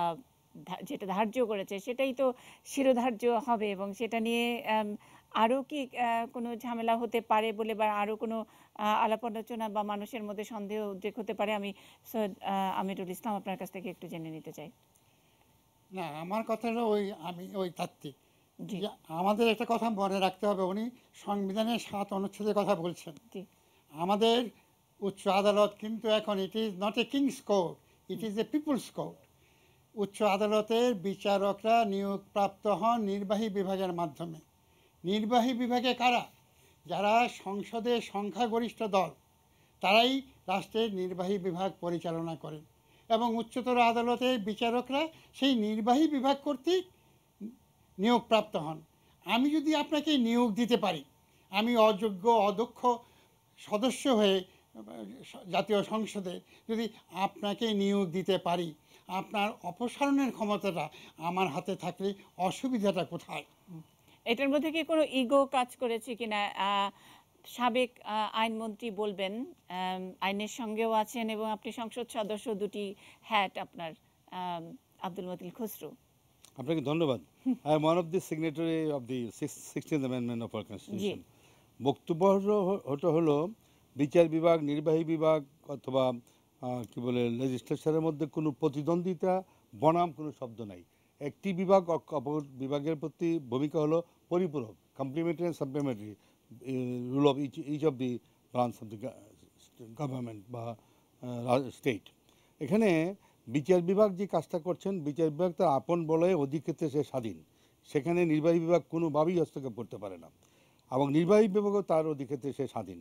যেটা ধার্য করেছে সেটাই তো শিরোধার্য হবে, এবং সেটা নিয়ে আরও কি কোনো ঝামেলা হতে পারে বলে, বা আরও কোনো আলাপ আলোচনা বা মানুষের মধ্যে সন্দেহ উদ্রেক হতে পারে? আমি সৈয়দ আমিরুল ইসলাম আপনার কাছ থেকে একটু জেনে নিতে চাই। না, আমার কথাটা আমি তাত্ত্বিক। আমাদের একটা কথা মনে রাখতে হবে, উনি সংবিধানের 7 অনুচ্ছেদের কথা বলছেন। আমাদের উচ্চ আদালত কিন্তু এখন it is not a king's court, it is a people's court. উচ্চ আদালতের বিচারকরা নিয়োগপ্রাপ্ত হন নির্বাহী বিভাগের মাধ্যমে। নির্বাহী বিভাগে কারা? যারা সংসদের সংখ্যাগরিষ্ঠ দল, তারাই রাষ্ট্রের নির্বাহী বিভাগ পরিচালনা করেন, এবং উচ্চতর আদালতের বিচারকরা সেই নির্বাহী বিভাগ কর্তৃক নিয়োগপ্রাপ্ত হন। আমি যদি আপনাকে নিয়োগ দিতে পারি, আমি অযোগ্য অদক্ষ সদস্য হয়ে জাতীয় সংসদে যদি আপনাকে নিয়োগ দিতে পারি, আপনার অপসারণের ক্ষমতাটা আমার হাতে থাকলে অসুবিধাটা কোথায়? এটার মধ্যে কি কোনো ইগো কাজ করেছে কিনা? সাবেক আইনমন্ত্রী বলবেন, আইনের সঙ্গেও আছেন এবং আপনি সংসদ সদস্য, দুটি হ্যাট আপনার, আব্দুল মতিন খসরু। আপনাকে ধন্যবাদ। I am one of the signatory of the 16th amendment of our constitution. বক্তব্য হলো বিচার বিভাগ, নির্বাহী বিভাগ অথবা কি বলে লেজিসলেচারের মধ্যে কোনো প্রতিদ্বন্দ্বিতা বনাম কোনো শব্দ নাই। একটি বিভাগ অপর বিভাগের প্রতি ভূমিকা হলো পরিপূরক, complementary and supplementary rule of each of the branch of the government বা স্টেট। এখানে বিচার বিভাগ যে কাজটা করছেন, বিচার বিভাগ তার আপন বলয়ে অধিক্ষেত্রে সে স্বাধীন, সেখানে নির্বাহী বিভাগ কোনোভাবেই হস্তক্ষেপ করতে পারে না, এবং নির্বাহী বিভাগও তার অধিক্ষেত্রে সে স্বাধীন।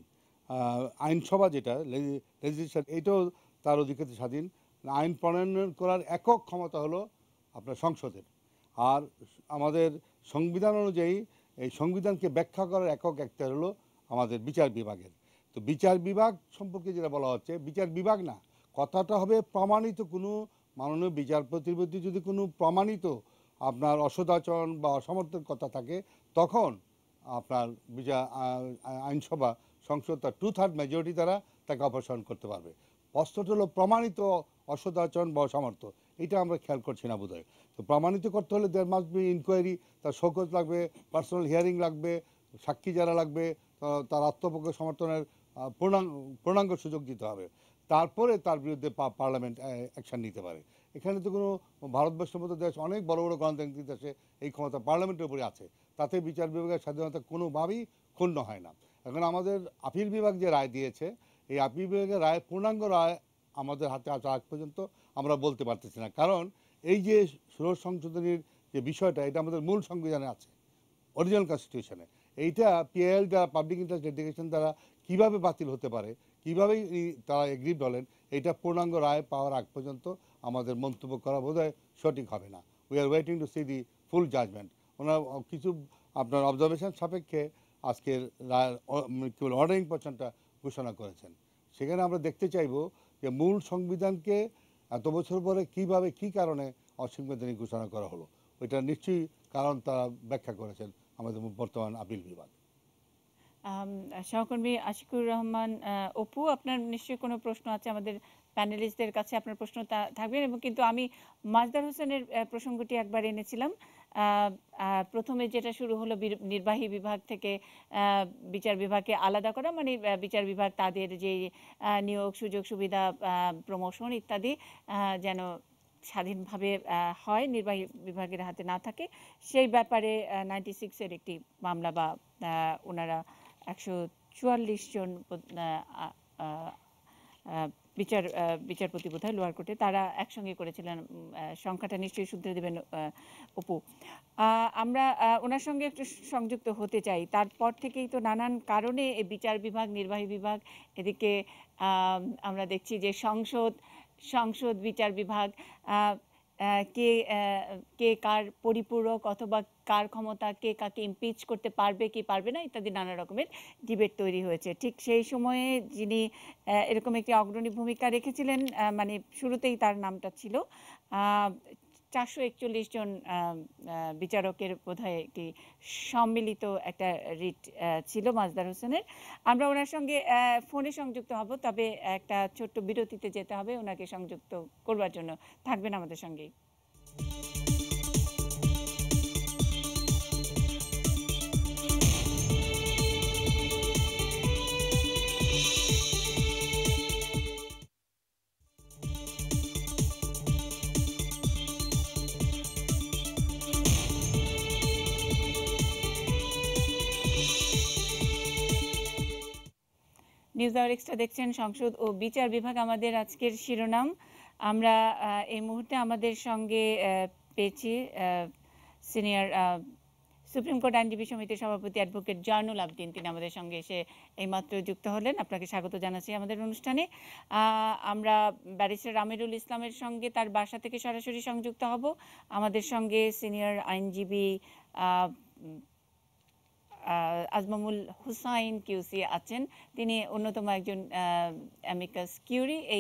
আইনসভা যেটা লেজিসলেচার, এটাও তার অধিক্ষেত্রে স্বাধীন। আইন প্রণয়ন করার একক ক্ষমতা হলো আপনার সংসদের, আর আমাদের সংবিধান অনুযায়ী এই সংবিধানকে ব্যাখ্যা করার একক একটা হলো আমাদের বিচার বিভাগের। তো বিচার বিভাগ সম্পর্কে যেটা বলা হচ্ছে, বিচার বিভাগ না, কথাটা হবে প্রমাণিত কোনো মাননীয় বিচারপতির প্রতি যদি কোনো প্রমাণিত আপনার অসদাচরণ বা অসমর্থের কথা থাকে, তখন আপনার আইনসভা সংসদ তার 2/3 মেজরিটি দ্বারা তাকে অপসারণ করতে পারবে। প্রশ্নটা হলো প্রমাণিত অসদাচরণ বা অসমর্থ, এটা আমরা খেয়াল করছি না বোধহয়। তো প্রমাণিত করতে হলে দেয়ার মাস্ট বি ইনকোয়ারি, তার শোকজ লাগবে, পার্সোনাল হিয়ারিং লাগবে, সাক্ষী যারা লাগবে তার আত্মপক্ষ সমর্থনের পূর্ণাঙ্গ সুযোগ দিতে হবে, তারপরে তার বিরুদ্ধে পার্লামেন্ট অ্যাকশন নিতে পারে। এখানে তো কোনো ভারতবর্ষের মতো দেশ, অনেক বড় বড় গণতান্ত্রিক দেশে এই ক্ষমতা পার্লামেন্টের উপরে আছে, তাতে বিচার বিভাগের স্বাধীনতা কোনোভাবেই ক্ষুণ্ণ হয় না। এখন আমাদের আপিল বিভাগ যে রায় দিয়েছে, এই আপিল বিভাগের রায় পূর্ণাঙ্গ রায় আমাদের হাতে আসা আগ পর্যন্ত আমরা বলতে পারতেছি না, কারণ এই যে ষোড়শ সংশোধনীর যে বিষয়টা, এটা আমাদের মূল সংবিধানে আছে, অরিজিনাল কনস্টিটিউশনে। এইটা পিআইএল দ্বারা, পাবলিক ইন্টারেস্ট লিটিগেশন দ্বারা কীভাবে বাতিল হতে পারে, কীভাবেই তারা এগ্রিড হলেন, এটা পূর্ণাঙ্গ রায় পাওয়ার আগ পর্যন্ত আমাদের মন্তব্য করা বোধহয় সঠিক হবে না। We are waiting to see the full judgement. ওনারা কিছু আপনার অবজারভেশন সাপেক্ষে আজকের রায় কী বলে অর্ডারিং পার্সনটা ঘোষণা করেছেন। সেখানে আমরা দেখতে চাইব যে মূল সংবিধানকে এত বছর পরে কীভাবে, কী কারণে অসাংবিধানিক ঘোষণা করা হলো, ওইটা নিশ্চয়ই কারণ তারা ব্যাখ্যা করেছেন আমাদের বর্তমান আপিল বিভাগ। সহকর্মী আশিকুর রহমান অপু, আপনার নিশ্চয়ই কোনো প্রশ্ন আছে আমাদের প্যানেলিস্টদের কাছে, আপনার প্রশ্ন থাকবেন। এবং কিন্তু আমি মাজদার হোসেনের প্রসঙ্গটি একবার এনেছিলাম। প্রথমে যেটা শুরু হলো নির্বাহী বিভাগ থেকে বিচার বিভাগকে আলাদা করা, মানে বিচার বিভাগ তাদের যে নিয়োগ সুযোগ সুবিধা প্রমোশন ইত্যাদি যেন স্বাধীনভাবে হয়, নির্বাহী বিভাগের হাতে না থাকে, সেই ব্যাপারে 96-এর একটি মামলা বা ওনারা 144 জন বিচারপতি বোধহয় লোয়ার কোর্টে তারা একসঙ্গে করেছিলেন। সংখ্যাটা নিশ্চয়ই শুধরে দেবেন অপু। আমরা ওনার সঙ্গে একটু সংযুক্ত হতে চাই। তারপর থেকেই তো নানান কারণে এই বিচার বিভাগ, নির্বাহী বিভাগ, এদিকে আমরা দেখছি যে সংসদ বিচার বিভাগ, কে কার পরিপূরক অথবা কার ক্ষমতা, কে কাকে ইমপিচ করতে পারবে কি পারবে না ইত্যাদি নানা রকমের ডিবেট তৈরি হয়েছে। ঠিক সেই সময়ে যিনি এরকম একটি অগ্রণী ভূমিকা রেখেছিলেন, মানে শুরুতেই তার নামটা ছিল, 441 জন বিচারকের বোধহয় একটি সম্মিলিত একটা রিট ছিল মাজদার হোসেনের। আমরা ওনার সঙ্গে ফোনে সংযুক্ত হব, তবে একটা ছোট্ট বিরতিতে যেতে হবে ওনাকে সংযুক্ত করবার জন্য। থাকবেন আমাদের সঙ্গেই। নিউজ আওয়ার এক্সট্রা দেখছেন, সংসদ ও বিচার বিভাগ আমাদের আজকের শিরোনাম। আমরা এই মুহূর্তে আমাদের সঙ্গে পেয়েছি সিনিয়র সুপ্রিম কোর্ট আইনজীবী সমিতির সভাপতি অ্যাডভোকেট জয়নুল আবদিন। তিনি আমাদের সঙ্গে এসে এইমাত্র যুক্ত হলেন। আপনাকে স্বাগত জানাচ্ছি আমাদের অনুষ্ঠানে। আমরা ব্যারিস্টার আমিরুল ইসলামের সঙ্গে তার বাসা থেকে সরাসরি সংযুক্ত হব। আমাদের সঙ্গে সিনিয়র আইনজীবী আজমামুল হুসাইন কিউসি আছেন। তিনি অন্যতম একজন অ্যামিকাস কিউরি। এই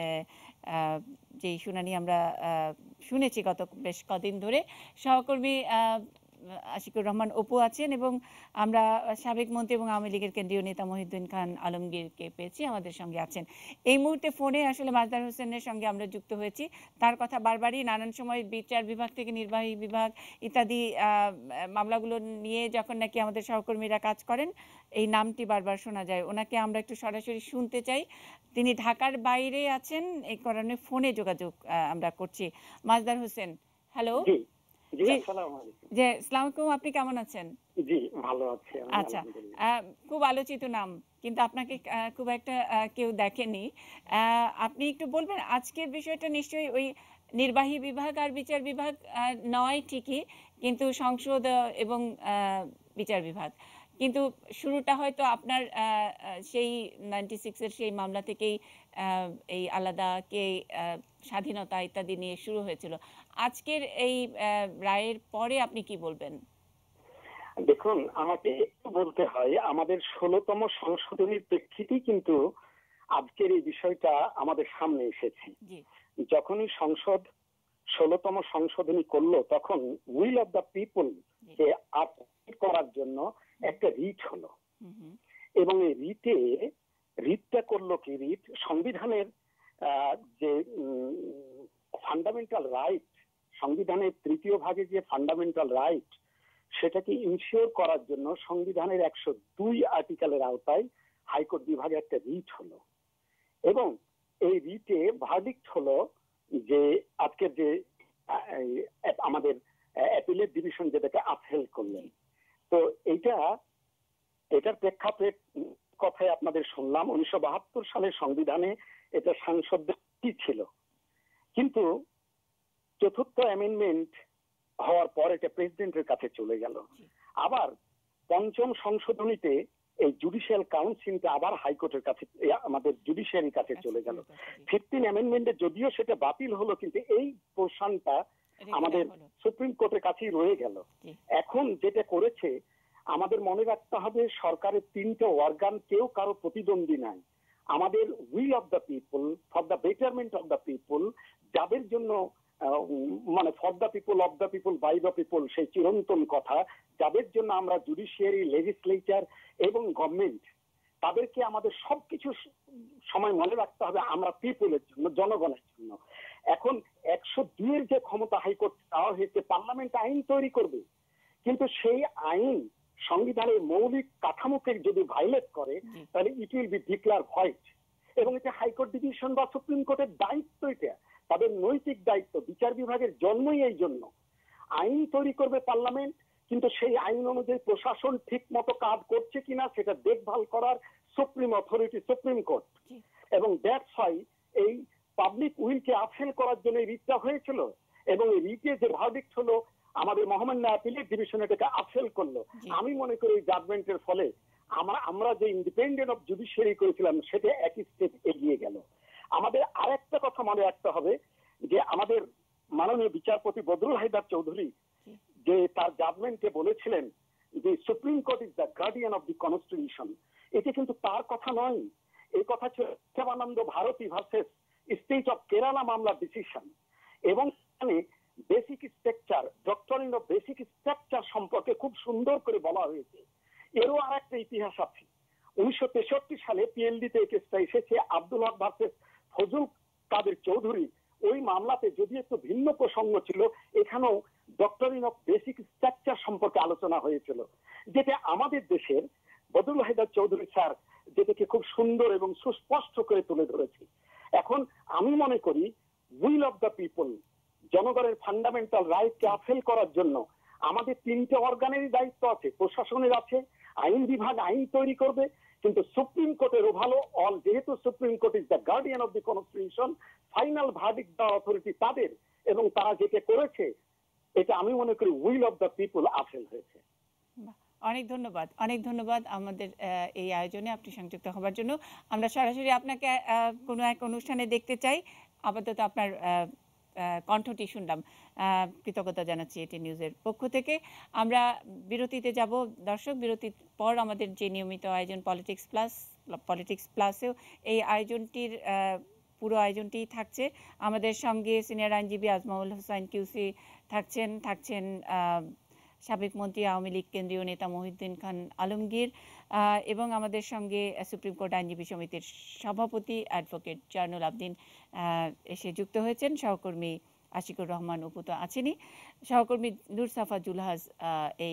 যে শুনানি আমরা শুনেছি গত বেশ কদিন ধরে। সহকর্মী আশিকুর রহমান অপু আছেন এবং আমরা সাবেক মন্ত্রী এবং আওয়ামী লীগের কেন্দ্রীয় নেতা মহিউদ্দিন খান আলমগীরকে পেয়েছি, আমাদের সঙ্গে আছেন। এই মুহূর্তে ফোনে আসলে মাজদার হোসেনের সঙ্গে আমরা যুক্ত হয়েছি। তার কথা বারবারই নানান সময় বিচার বিভাগ থেকে নির্বাহী বিভাগ ইত্যাদি মামলাগুলো নিয়ে যখন নাকি আমাদের সহকর্মীরা কাজ করেন, এই নামটি বারবার শোনা যায়। ওনাকে আমরা একটু সরাসরি শুনতে চাই। তিনি ঢাকার বাইরে আছেন, এই কারণে ফোনে যোগাযোগ আমরা করছি। মাজদার হোসেন, হ্যালো। জি, আসসালামু আলাইকুম। আপনি কেমন আছেন? জি, ভালো আছি। আচ্ছা, খুব আলোচিত নাম, কিন্তু আপনাকে খুব একটা কেউ দেখেনি। আপনি একটু বলবেন আজকের বিষয়টা? নিশ্চয়ই ওই নির্বাহী বিভাগ আর বিচার বিভাগ নয় ঠিকই, কিন্তু সংসদ এবং বিচার বিভাগ। কিন্তু শুরুটা হয়তো আপনার সেই 96-এর সেই মামলা থেকেই এই আলাদা কে স্বাধীনতা ইত্যাদি নিয়ে শুরু হয়েছিল। আজকের এই রায়ের পরে আপনি কি বলবেন? দেখুন, আমাকে একটু বলতে হয়, আমাদের 16তম সংশোধনীর প্রেক্ষিতেই কিন্তু আজকের এই বিষয়টা আমাদের সামনে এসেছে। যখনই সংসদ 16তম সংশোধনী করলো, তখন উইল অফ দ্য পিপল কে আপিল করার জন্য একটা রিট হলো। এবং এই রিটটা করলো কি, রিট সংবিধানের যে ফান্ডামেন্টাল রাইট, সংবিধানের 3য় ভাগে যে ফান্ডামেন্টাল রাইট, সেটাকে ইনশিওর করার জন্য সংবিধানের 102 আর্টিকেলের আওতায় হাইকোর্ট বিভাগে একটা রিট হলো। এবং এই রিটে ভার্ডিক্ট হলো যে আজকের যে আমাদের অ্যাপিলেট ডিভিশন যেটাকে আপহেল্ড করলেন। তো এটার প্রেক্ষাপট কথায় আপনাদের শুনলাম 1972 সালের সংবিধানে এটা সাংসদদের কি ছিল, কিন্তু 4th অ্যামেন্ডমেন্ট হওয়ার পর এটা প্রেসিডেন্টের কাছে চলে গেল। আবার 5ম সংশোধনীতে এই জুডিশিয়াল কাউন্সিলটা আবার হাইকোর্টের কাছে, আমাদের জুডিশিয়ারির কাছে চলে গেল। 15 অ্যামেন্ডমেন্টে যদিও সেটা বাতিল হলো, কিন্তু এই পোর্শনটা আমাদের সুপ্রিম কোর্টের কাছেই রয়ে গেল। এখন যেটা করেছে, আমাদের মনে রাখতে হবে সরকারের 3টে অর্গান, কেউ কারো প্রতিদ্বন্দ্বী নাই। আমাদের will of the people, for the betterment of the people, যাদের জন্য মানে for the people, of the people, by the people, সেই চিরন্তন কথা, যাদের জন্য আমরা জুডিশিয়ারি, লেজিসলেচার এবং গভর্নমেন্ট, তাদেরকে আমাদের সবকিছু সময় মনে রাখতে হবে আমরা পিপলের জন্য, জনগণের জন্য। এখন 102-এর যে ক্ষমতা হাইকোর্ট দেওয়া হয়েছে, পার্লামেন্ট আইন তৈরি করবে, কিন্তু সেই আইন সংবিধানের মৌলিক কাঠামোকে যদি ভাইলেট করে তাহলে it will be declare void. এবং এটা হাইকোর্ট ডিভিশন বা সুপ্রিম কোর্টের দায়িত্ব, এটা তাদের নৈতিক দায়িত্ব। বিচার বিভাগের জন্মই এই জন্য। আইন তৈরি করবে পার্লামেন্ট, কিন্তু সেই আইন অনুযায়ী প্রশাসন ঠিক মতো কাজ করছে কিনা সেটা দেখভাল করার সুপ্রিম অথরিটি সুপ্রিম কোর্ট। এবং দ্যাটস হোয়াই এই পাবলিক উইলকে আফেল করার জন্য এই রিটটা হয়েছিল, এবং এই রিটে যে ভার্ডিক্ট হলো আমাদের মহামান্য অ্যাপিলেট ডিভিশন এটাকে আফেল করলো। আমি মনে করি এই জাজমেন্টের ফলে আমরা যে ইন্ডিপেন্ডেন্ট অফ জুডিশিয়ারি করেছিলাম সেটা একই স্টেপ এগিয়ে গেল। আমাদের আরেকটা কথা মনে রাখতে হবে যে আমাদের মাননীয় বিচারপতি বদরুল হায়দার চৌধুরী যে তার জাজমেন্টে বলেছিলেন যে supreme court is the guardian of the constitution, এটি কিন্তু তার কথা নয়। এই কথা ছিল Kesavananda Bharati versus state of Kerala মামলার ডিসিশন। এবং এখানে basic structure, doctrine of basic structure সম্পর্কে খুব সুন্দর করে বলা হয়েছে। এরও আর একটা ইতিহাস আছে। 1963 সালে পিএলডিতে এই কেসটা এসেছে, আব্দুল হক ভার্সেস ফজল কাদের চৌধুরী। ওই মামলাতে যদি একটু ভিন্ন প্রসঙ্গ ছিল, এখানেও ডক্টরিন অফ বেসিক স্ট্রাকচার সম্পর্কে আলোচনা হয়েছিল, যেটা আমাদের দেশের বদরুল হায়দার চৌধুরী স্যার যেটাকে খুব সুন্দর এবং সুস্পষ্ট করে তুলে ধরেছে। এখন আমি মনে করি উইল অফ দ্য পিপল, জনগণের ফান্ডামেন্টাল রাইটকে আফেল করার জন্য আমাদের 3টে অর্গানেরই দায়িত্ব আছে। প্রশাসনের আছে, আইন বিভাগ আইন তৈরি করবে, কিন্তু সুপ্রিম কোর্টের ওভারঅল অল, যেহেতু supreme court is the guardian of the constitution, final verdict দেওয়ার অথরিটি তাদের, এবং তারা যেটা করেছে এটা আমি মনে করি উইল অফ দ্য পিপল আফেল হয়েছে। অনেক ধন্যবাদ, অনেক ধন্যবাদ আমাদের এই আয়োজনে আপনি সংযুক্ত হবার জন্য। আমরা সরাসরি আপনাকে কোনো এক অনুষ্ঠানে দেখতে চাই। আপাতত আপনার কণ্ঠটি শুনলাম, কৃতজ্ঞতা জানাচ্ছি এটি নিউজের পক্ষ থেকে। আমরা বিরতিতে যাব দর্শক। বিরতির পর আমাদের যে নিয়মিত আয়োজন পলিটিক্স প্লাসেও এই আয়োজনটির পুরো আয়োজনটি থাকছে। আমাদের সঙ্গে সিনিয়র আইনজীবী আজমাউল হোসাইন কিউসি থাকছেন সাবেক মন্ত্রী, আওয়ামী লীগ কেন্দ্রীয় নেতা মহিউদ্দিন খান আলমগীর, এবং আমাদের সঙ্গে সুপ্রিম কোর্ট আইনজীবী সমিতির সভাপতি অ্যাডভোকেট জায়নুল আবদিন এসে যুক্ত হয়েছেন। সহকর্মী আশিকুর রহমান উপু তো আছেনই, সহকর্মী নূর সাফা জুলহাস এই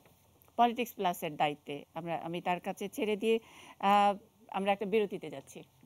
পলিটিক্স প্লাসের দায়িত্বে। আমি তার কাছে ছেড়ে দিয়ে আমরা একটা বিরতিতে যাচ্ছি।